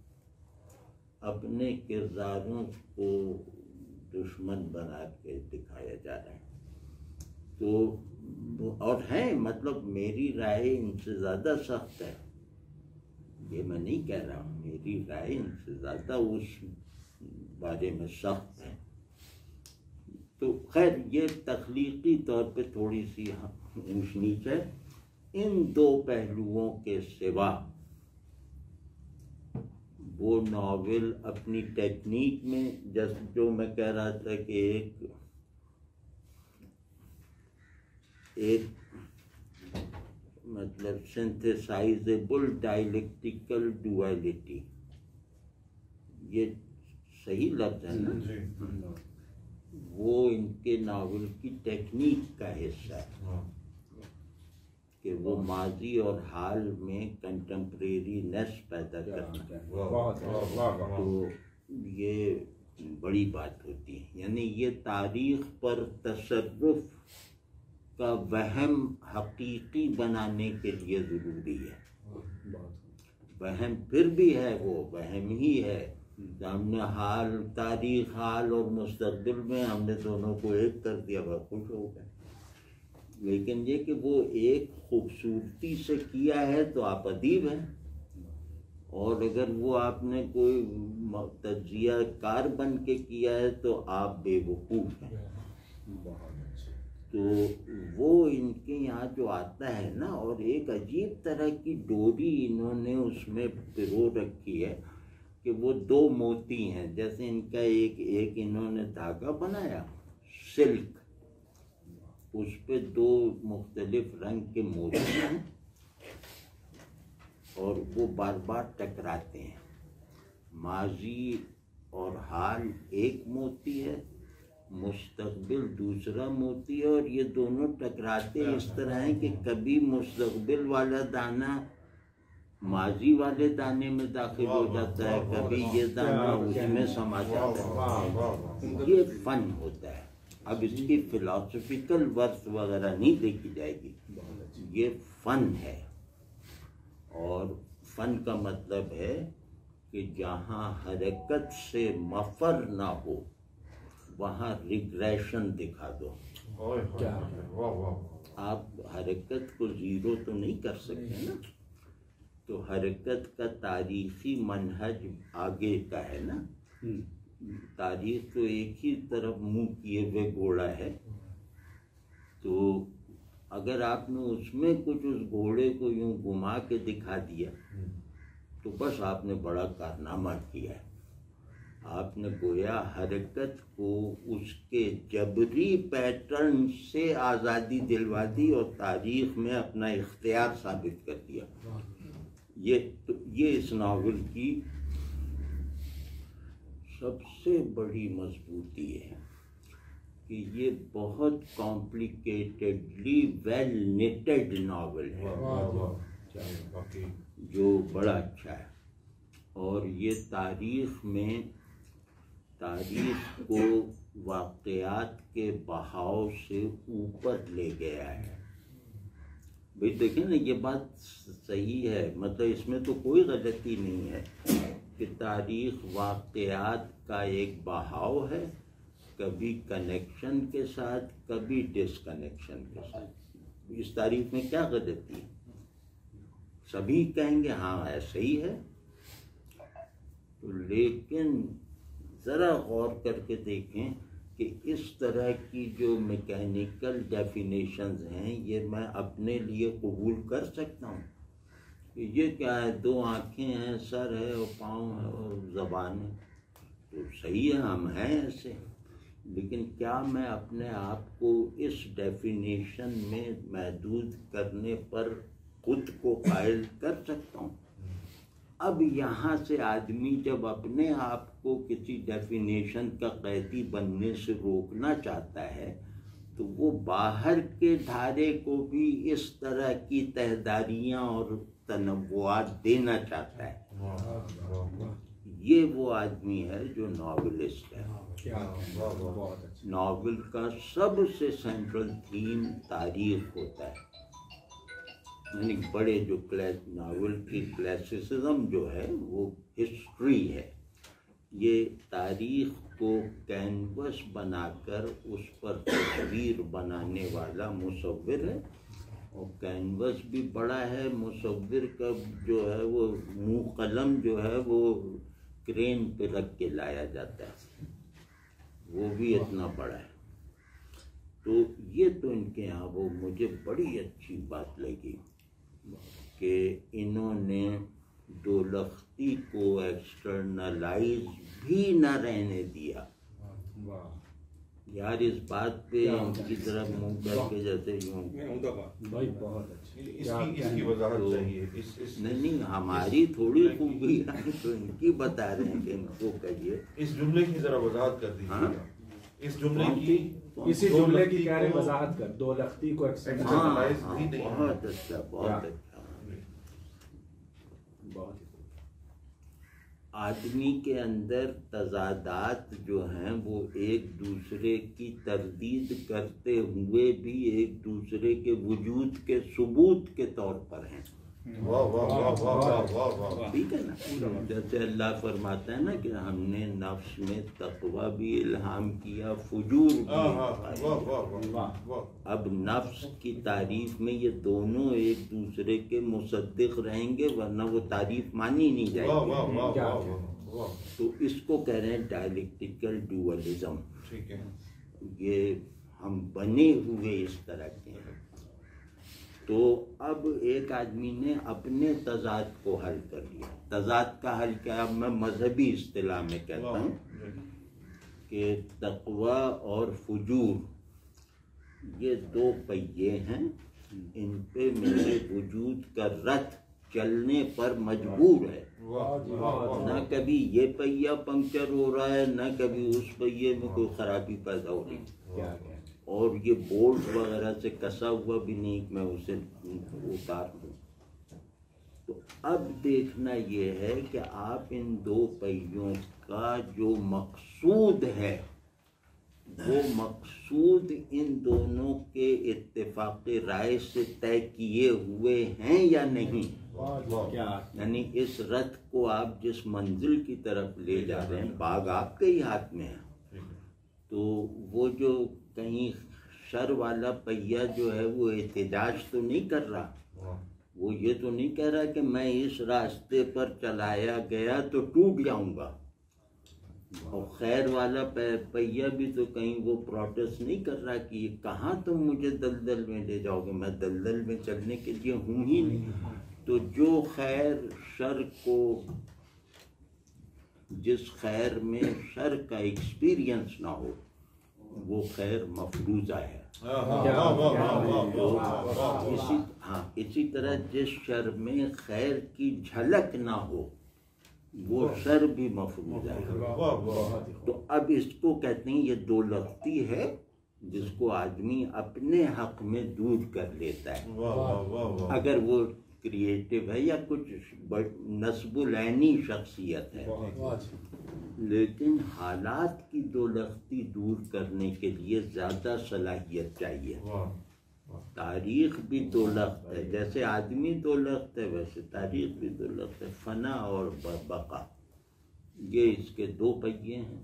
اپنے کرداروں کو دشمن بنا کے دکھایا جا رہا ہے. تو اور ہیں، مطلب میری رائے ان سے زیادہ سخت ہے، یہ میں نہیں کہہ رہا ہوں، میری رائے ان سے زیادہ اس بارے میں سخت ہے. تو خیر یہ تخلیقی طور پہ تھوڑی سی اونچ نیچ ہے. ان دو پہلوؤں کے سوا وہ ناول اپنی ٹیکنیک میں، جیسے جو میں کہہ رہا تھا کہ ایک مطلب سنتھیسائزیبل ڈائلیکٹیکل ڈویلٹی، یہ صحیح لفظ ہے نا، وہ ان کے ناول کی ٹیکنیک کا حصہ ہے کہ وہ ماضی اور حال میں کنٹمپریری نیس پیدا کرنا، تو یہ بڑی بات ہوتی ہے. یعنی یہ تاریخ پر تصرف کا وہم حقیقی بنانے کے لیے ضروری ہے. وہم پھر بھی ہے، وہ وہم ہی ہے. ہم نے حال، تاریخ، حال اور مستقبل میں ہم نے دونوں کو ایک کر دیا، بہت خوش ہو گئے. لیکن یہ کہ وہ ایک خوبصورتی سے کیا ہے تو آپ ادیب ہیں، اور اگر وہ آپ نے کوئی تجزیہ کار بن کے کیا ہے تو آپ بے وقوف ہیں. تو وہ ان کے یہاں جو آتا ہے نا، اور ایک عجیب طرح کی ڈوری انہوں نے اس میں پرو رکھی ہے کہ وہ 2 موتی ہیں. جیسے ان کا ایک انہوں نے دھاگا بنایا سلک، اس پہ 2 مختلف رنگ کے موتی ہیں اور وہ بار بار ٹکراتے ہیں. ماضی اور حال ایک موتی ہے، مستقبل دوسرا موتی ہے، اور یہ دونوں ٹکراتے اس طرح ہیں کہ کبھی مستقبل والا دانہ ماضی والے دانے میں داخل ہو جاتا ہے، کبھی یہ دانہ اس میں سما جاتا ہے. یہ فن ہوتا ہے. اب اس کی فلاسفیکل ورث وغیرہ نہیں دیکھی جائے گی، یہ فن ہے. اور فن کا مطلب ہے کہ جہاں حرکت سے مفر نہ ہو وہاں ریگریشن دکھا دو. آپ حرکت کو زیرو تو نہیں کر سکتے نا، تو حرکت کا تاریخی منہج آگے کا ہے نا. تاریخ تو ایک ہی طرف منہ کیے ہوئے گھوڑا ہے، تو اگر آپ نے اس میں کچھ اس گھوڑے کو یوں گھما کے دکھا دیا تو بس آپ نے بڑا کارنامہ کیا ہے. آپ نے گویا حرکت کو اس کے جبری پیٹرن سے آزادی دلوا دی اور تاریخ میں اپنا اختیار ثابت کر دیا. یہ اس ناول کی سب سے بڑی مضبوطی ہے کہ یہ بہت کمپلیکیٹڈلی ویل نیٹڈ ناول ہے جو بڑا اچھا ہے. اور یہ تاریخ کو واقعات کے بہاؤ سے اوپر لے گیا ہے. بھئی دیکھیں نا، یہ بات صحیح ہے، مطلب اس میں تو کوئی غلطی نہیں ہے کہ تاریخ واقعات کا ایک بہاؤ ہے، کبھی کنیکشن کے ساتھ کبھی ڈس کنیکشن کے ساتھ. اس تاریخ میں کیا غلطی ہے؟ سبھی کہیں گے ہاں ایسے ہی ہے. لیکن ذرا غور کر کے دیکھیں کہ اس طرح کی جو میکینیکل ڈیفینیشنز ہیں یہ میں اپنے لیے قبول کر سکتا ہوں کہ یہ کیا ہے، 2 آنکھیں ہیں، سر ہے اور پاؤں ہے اور زبان ہے، تو صحیح ہے، ہم ہیں ایسے. لیکن کیا میں اپنے آپ کو اس ڈیفینیشن میں محدود کرنے پر خود کو قائل کر سکتا ہوں؟ اب یہاں سے آدمی جب اپنے آپ کو کسی ڈیفینیشن کا قیدی بننے سے روکنا چاہتا ہے تو وہ باہر کے دھارے کو بھی اس طرح کی تہداریاں اور تنوعات دینا چاہتا ہے. یہ وہ آدمی ہے جو ناولسٹ ہے. ناول کا سب سے سینٹرل تھیم تاریخ ہوتا ہے. یعنی بڑے جو ناول کی کلاسیسزم جو ہے وہ ہسٹری ہے. یہ تاریخ کو کینوس بنا کر اس پر تصویر بنانے والا مصور ہے، اور کینوس بھی بڑا ہے. مصور کا جو ہے وہ منہ قلم جو ہے وہ کرین پہ رکھ کے لایا جاتا ہے، وہ بھی اتنا بڑا ہے. تو یہ تو ان کے یہاں وہ مجھے بڑی اچھی بات لگی کہ انہوں نے دولختی کو ایکسٹرنلائز بھی نہ رہنے دیا. یار اس بات پہ ان کی طرف منہ کر کے جیسے یوں اس کی وضاحت چاہیے. نہیں ہماری تھوڑی خوبی تو ان کی بتا رہے ہیں کہ ان کو کہیے. اس جملے کی ذرا وضاحت کر دیجیے. اس جملے کی اسی جملے کی کہہ رہے وضاحت کر، دو لختی کو ایکسٹینڈ بہت اچھا، بہت اچھا. بہت آدمی کے اندر تضادات جو ہیں وہ ایک دوسرے کی تردید کرتے ہوئے بھی ایک دوسرے کے وجود کے ثبوت کے طور پر ہیں. ٹھیک ہے نا. جیسے اللہ فرماتا ہے نا کہ ہم نے نفس میں تقوی بھی الہام کیا، فجور بھی. اب نفس کی تعریف میں یہ دونوں ایک دوسرے کے مصدق رہیں گے، ورنہ وہ تعریف مانی نہیں جائے گی. تو اس کو کہہ رہے ہیں ڈائلیکٹیکل ڈوئلزم. یہ ہم بنے ہوئے اس طرح کے ہیں. تو اب ایک آدمی نے اپنے تضاد کو حل کر لیا. تضاد کا حل کیا؟ اب میں مذہبی اصطلاح میں کہتا ہوں کہ تقوی اور فجور یہ دو پہیے ہیں، ان پہ میرے وجود کا رتھ چلنے پر مجبور ہے. نہ کبھی یہ پہیہ پنکچر ہو رہا ہے، نہ کبھی اس پہیے میں کوئی خرابی پیدا ہو رہی ہے. اور یہ بولٹ وغیرہ سے کسا ہوا بھی نہیں کہ میں اسے اتار دوں. تو اب دیکھنا یہ ہے کہ آپ ان دو پہیوں کا جو مقصود ہے وہ مقصود ان دونوں کے اتفاق رائے سے طے کیے ہوئے ہیں یا نہیں. یعنی اس رتھ کو آپ جس منزل کی طرف لے جا رہے ہیں، باغ آپ کے ہی ہاتھ میں ہے، تو وہ جو کہیں شر والا پہیہ جو ہے وہ احتجاج تو نہیں کر رہا، وہ یہ تو نہیں کہہ رہا کہ میں اس راستے پر چلایا گیا تو ٹوٹ جاؤں گا. اور خیر والا پہیہ بھی تو کہیں وہ پروٹیسٹ نہیں کر رہا کہ یہ کہاں تم مجھے دلدل میں لے جاؤ گے، میں دلدل میں چلنے کے لیے ہوں ہی نہیں. تو جو خیر شر کو، جس خیر میں شر کا ایکسپیرینس نہ ہو وہ خیر مفروضہ ہے. اسی طرح جس شر میں خیر کی جھلک نہ ہو وہ شر بھی مفروضہ ہے. تو اب اس کو کہتے ہیں یہ دو لختی ہے جس کو آدمی اپنے حق میں دور کر لیتا ہے اگر وہ کریٹو ہے یا کچھ نسب العینی شخصیت ہے. لیکن حالات کی دو لختی دور کرنے کے لیے زیادہ صلاحیت چاہیے. تاریخ بھی دو لخت ہے، جیسے آدمی دو لخت ہے ویسے تاریخ بھی دو لخت ہے. فنا اور بقا یہ اس کے دو پہیے ہیں.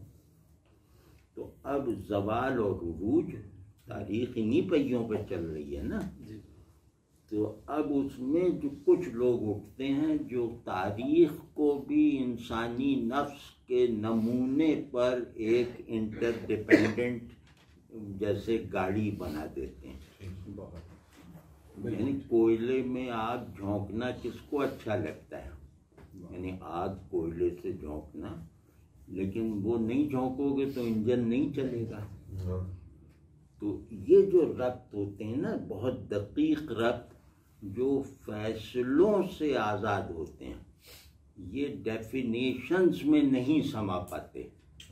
تو اب زوال اور عروج تاریخ انہی پہیوں پہ چل رہی ہے نا. تو اب اس میں جو کچھ لوگ اٹھتے ہیں جو تاریخ کو بھی انسانی نفس کے نمونے پر ایک انٹر ڈیپینڈنٹ جیسے گاڑی بنا دیتے ہیں. یعنی کوئلے میں آگ جھونکنا کس کو اچھا لگتا ہے؟ یعنی آگ کوئلے سے جھونکنا، لیکن وہ نہیں جھونکو گے تو انجن نہیں چلے گا. تو یہ جو ربط ہوتے ہیں نا، بہت دقیق ربط جو فیصلوں سے آزاد ہوتے ہیں، یہ ڈیفینیشنز میں نہیں سما پاتے.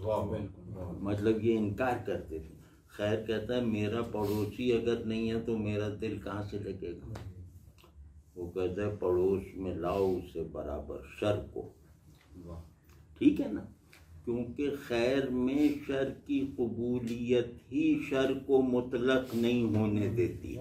مطلب یہ انکار کرتے تھے. خیر کہتا ہے میرا پڑوسی اگر نہیں ہے تو میرا دل کہاں سے لگے گا. وہ کہتا ہے پڑوس میں لاؤ اسے برابر شر کو. ٹھیک ہے نا، کیونکہ خیر میں شر کی قبولیت ہی شر کو مطلق نہیں ہونے دیتی.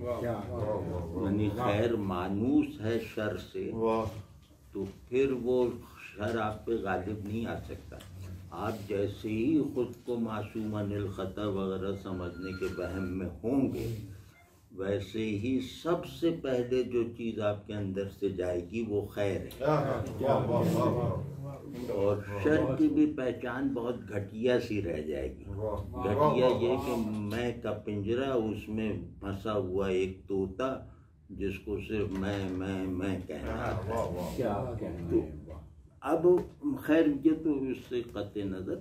یعنی خیر مانوس ہے شر سے، تو پھر وہ شر آپ پہ غالب نہیں آ سکتا. آپ جیسے ہی خود کو معصوم عن الخطا وغیرہ سمجھنے کے وہم میں ہوں گے، ویسے ہی سب سے پہلے جو چیز آپ کے اندر سے جائے گی وہ خیر ہے. اور شر کی بھی پہچان بہت گھٹیا سی رہ جائے گی. گھٹیا یہ کہ میں کا پنجرا، اس میں پھنسا ہوا ایک طوطا جس کو صرف میں کہنا ہے. اب خیر یہ تو اس سے قطع نظر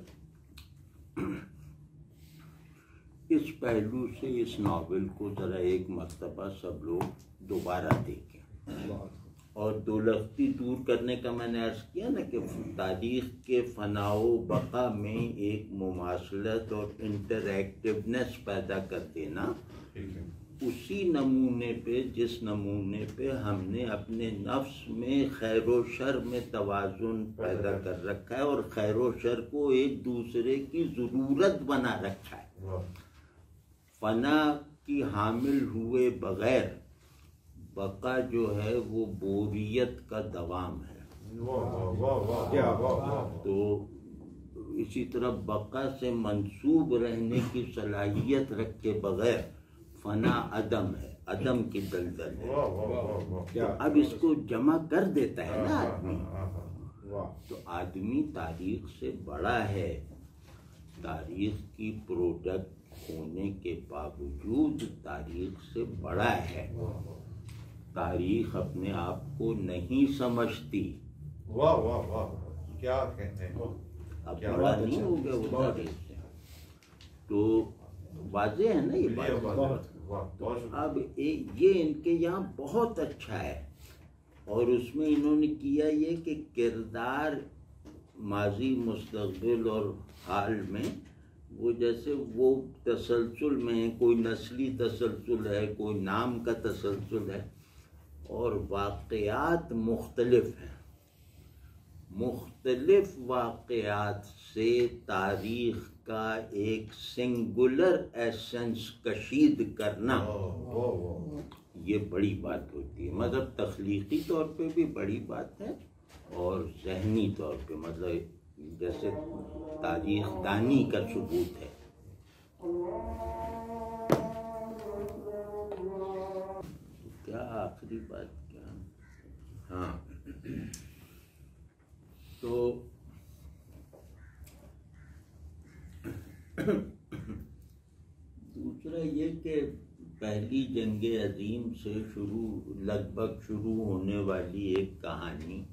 اس پہلو سے اس ناول کو ذرا ایک مرتبہ سب لوگ دوبارہ دیکھیں. اور دولختی دور کرنے کا میں نے عرض کیا نا کہ تاریخ کے فنا و بقا میں ایک مماثلت اور انٹریکٹیونیس پیدا کر دینا، اسی نمونے پہ جس نمونے پہ ہم نے اپنے نفس میں خیر و شر میں توازن پیدا کر رکھا ہے اور خیر و شر کو ایک دوسرے کی ضرورت بنا رکھا ہے، فنا کی حامل ہوئے بغیر بقا جو ہے وہ بوریت کا دوام ہے۔ تو اسی طرح بقا سے منسوب رہنے کی صلاحیت رکھے بغیر فنا عدم ہے، عدم کی دلدل ہے۔ تو اب اس کو جمع کر دیتا ہے نا آدمی، تو آدمی تاریخ سے بڑا ہے، تاریخ کی پروڈکٹ ہونے کے باوجود تاریخ سے بڑا ہے۔ تاریخ اپنے آپ کو نہیں سمجھتی۔ واہ واہ واہ، کیا کہتے ہیں، اب بڑا نہیں ہو گیا وہ تاریخ سے، تو واضح ہے نا یہ بات۔ اب یہ ان کے یہاں بہت اچھا ہے، اور اس میں انہوں نے کیا یہ کہ کردار ماضی، مستقبل اور حال میں وہ جیسے وہ تسلسل میں ہے، کوئی نسلی تسلسل ہے، کوئی نام کا تسلسل ہے، اور واقعات مختلف ہیں۔ مختلف واقعات سے تاریخ کا ایک سنگولر ایسنس کشید کرنا، یہ بڑی بات ہوتی ہے، مطلب تخلیقی طور پہ بھی بڑی بات ہے اور ذہنی طور پہ، مطلب جیسے تاریخ دانی کا ثبوت ہے۔ کیا آخری بات کیا؟ ہاں، تو دوسرا یہ کہ پہلی جنگ عظیم سے لگ بھگ شروع ہونے والی ایک کہانی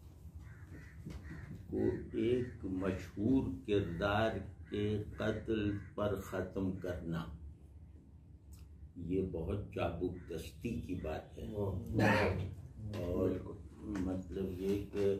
کو ایک مشہور کردار کے قتل پر ختم کرنا، یہ بہت چابک دستی کی بات ہے، اور مطلب یہ کہ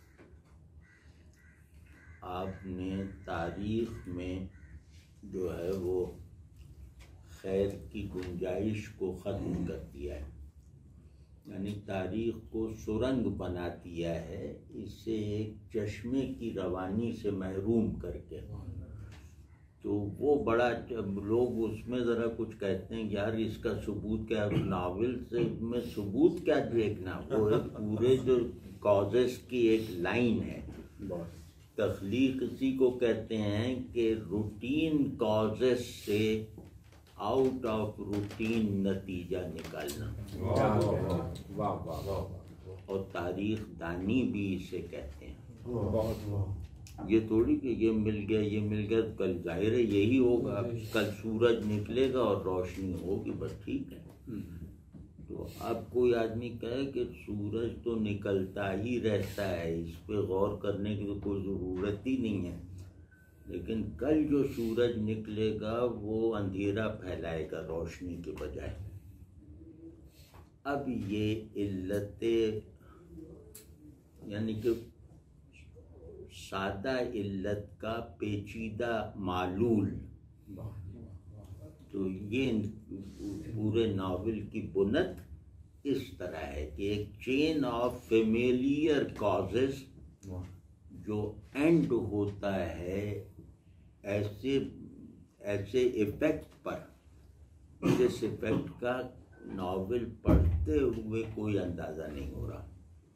آپ نے تاریخ میں جو ہے وہ خیر کی گنجائش کو ختم کر دیا ہے، یعنی تاریخ کو سرنگ بنا دیا ہے، اسے ایک چشمے کی روانی سے محروم کر کے۔ تو وہ بڑا، لوگ اس میں ذرا کچھ کہتے ہیں یار اس کا ثبوت کیا ہے، ناول سے میں ثبوت کیا دیکھنا، وہ ایک پورے جو کازز کی ایک لائن ہے۔ تخلیق اسی کو کہتے ہیں کہ روٹین کازز سے آؤٹ آف روٹین نتیجہ نکالنا، اور تاریخ دانی بھی اسے کہتے ہیں۔ یہ تھوڑی کہ یہ مل گیا کل ظاہر ہے یہی ہوگا، کل سورج نکلے گا اور روشنی ہوگی، بس ٹھیک ہے۔ تو اب کوئی آدمی کہے کہ سورج تو نکلتا ہی رہتا ہے، اس پہ غور کرنے کی تو کوئی ضرورت ہی نہیں ہے، لیکن کل جو سورج نکلے گا وہ اندھیرا پھیلائے گا روشنی کے بجائے۔ اب یہ علت، یعنی کہ سادہ علت کا پیچیدہ معلول، تو یہ پورے ناول کی بنت اس طرح ہے کہ ایک چین آف فیملیئر کازز جو اینڈ ہوتا ہے ایسے ایفیکٹ پر، جس ایفیکٹ کا ناول پڑھتے ہوئے کوئی اندازہ نہیں ہو رہا۔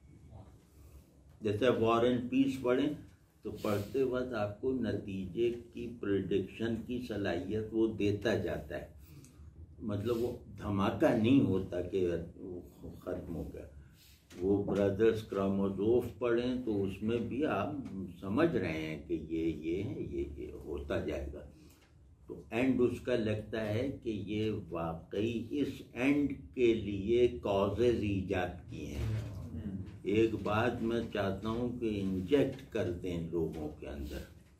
جیسے وار اینڈ پیس پڑھیں تو پڑھتے وقت آپ کو نتیجے کی پریڈکشن کی صلاحیت وہ دیتا جاتا ہے، مطلب وہ دھماکہ نہیں ہوتا کہ ختم ہو گیا۔ وہ برادرز کرامازوف پڑھیں تو اس میں بھی آپ سمجھ رہے ہیں کہ یہ ہے، یہ ہوتا جائے گا، تو اینڈ اس کا لگتا ہے کہ یہ واقعی اس اینڈ کے لیے کازز ایجاد کیے ہیں۔ ایک بات میں چاہتا ہوں کہ انجیکٹ کر دیں لوگوں کے اندر،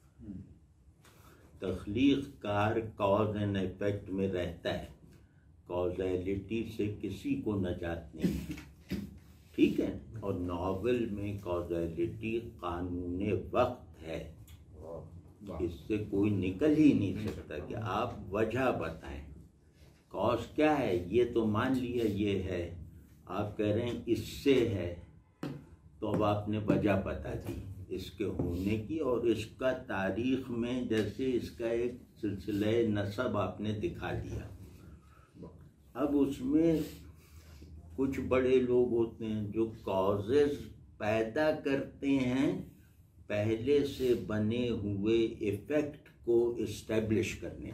تخلیق کار کاز اینڈ ایفیکٹ میں رہتا ہے، کازیلٹی سے کسی کو نجات نہیں ہے۔ ٹھیک ہے. اور ناول میں کازیلٹی قانون وقت ہے، اس سے کوئی نکل ہی نہیں سکتا کہ آپ وجہ بتائیں. کاز کیا ہے یہ تو مان لیا یہ ہے، آپ کہہ رہے ہیں اس سے ہے، تو اب آپ نے وجہ بتا دی اس کے ہونے کی، اور اس کا تاریخ میں جیسے اس کا ایک سلسلہ نسب آپ نے دکھا دیا. اب اس میں کچھ بڑے لوگ ہوتے ہیں جو کازز پیدا کرتے ہیں پہلے سے بنے ہوئے ایفیکٹ کو اسٹیبلش کرنے،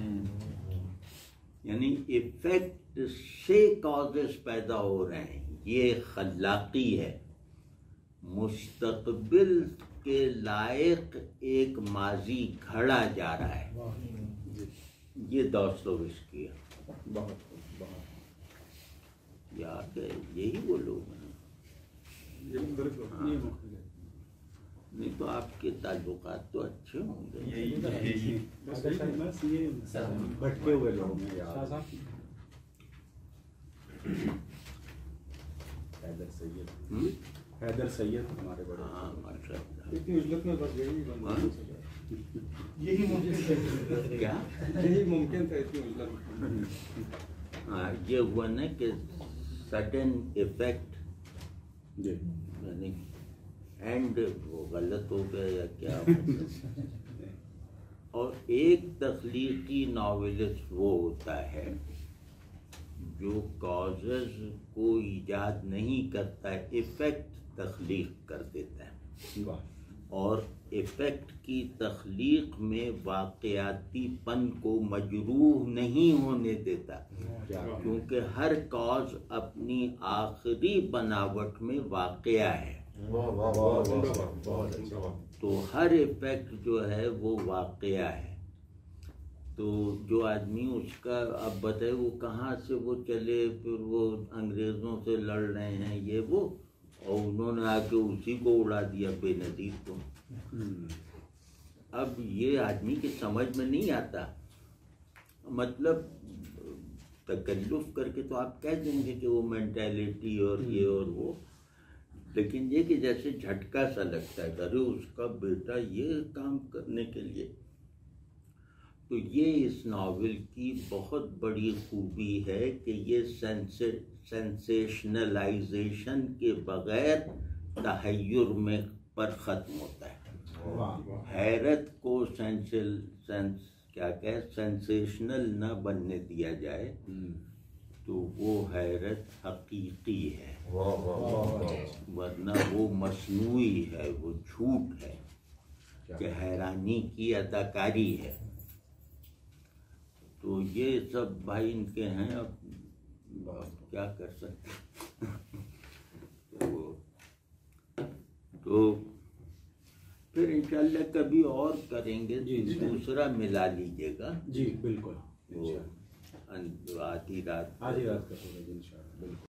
یعنی ایفیکٹ سے کازز پیدا ہو رہے ہیں. یہ خلاقی ہے. مستقبل کے لائق ایک ماضی گھڑا جا رہا ہے. یہ داستویفسکی ہے. یاد ہے یہی وہ لوگ ہیں. نہیں تو آپ کے تعلقات تو اچھے ہوں گے. بھٹکے ہوئے لوگ ہیں یار. حیدر سید ہمارے بڑے. ہاں ماشاء اللہ. یہی ممکن کیا یہی ممکن تھا. ہاں یہ ہوا نا کہ سڈن ایفیکٹ، جی یعنی اینڈ وہ غلط ہو گیا یا کیا. اور ایک تخلیقی ناولسٹ وہ ہوتا ہے جو کازز کو ایجاد نہیں کرتا ہے، ایفیکٹ تخلیق کر دیتا ہے. اور ایفیکٹ کی تخلیق میں واقعاتی پن کو مجروح نہیں ہونے دیتا، کیونکہ ہر کاز اپنی آخری بناوٹ میں واقعہ ہے. تو ہر ایفیکٹ جو ہے وہ واقعہ ہے. تو جو آدمی اس کا اب بتائے وہ کہاں سے وہ چلے، پھر وہ انگریزوں سے لڑ رہے ہیں یہ وہ، اور انہوں نے آ کے اسی کو اڑا دیا بے نظیر کو. اب یہ آدمی کی سمجھ میں نہیں آتا. مطلب تکلف کر کے تو آپ کہہ دیں گے کہ وہ مینٹیلٹی اور یہ اور وہ، لیکن یہ کہ جیسے جھٹکا سا لگتا ہے ارے اس کا بیٹا یہ کام کرنے کے لیے. تو یہ اس ناول کی بہت بڑی خوبی ہے کہ یہ سینسیشنلائزیشن کے بغیر تحیر میں پر ختم ہوتا ہے. حیرت کو سینسیشنل نہ بننے دیا جائے تو وہ حیرت حقیقی ہے، ورنہ وہ مصنوعی ہے، وہ جھوٹ ہے کہ حیرانی کی اداکاری ہے. تو یہ سب بھائی ان کے ہیں، اب کیا کر سکتے. تو پھر انشاءاللہ کبھی اور کریں گے. دوسرا ملا لیجیے گا. جی بالکل. آدھی رات کا سورج انشاءاللہ. بالکل.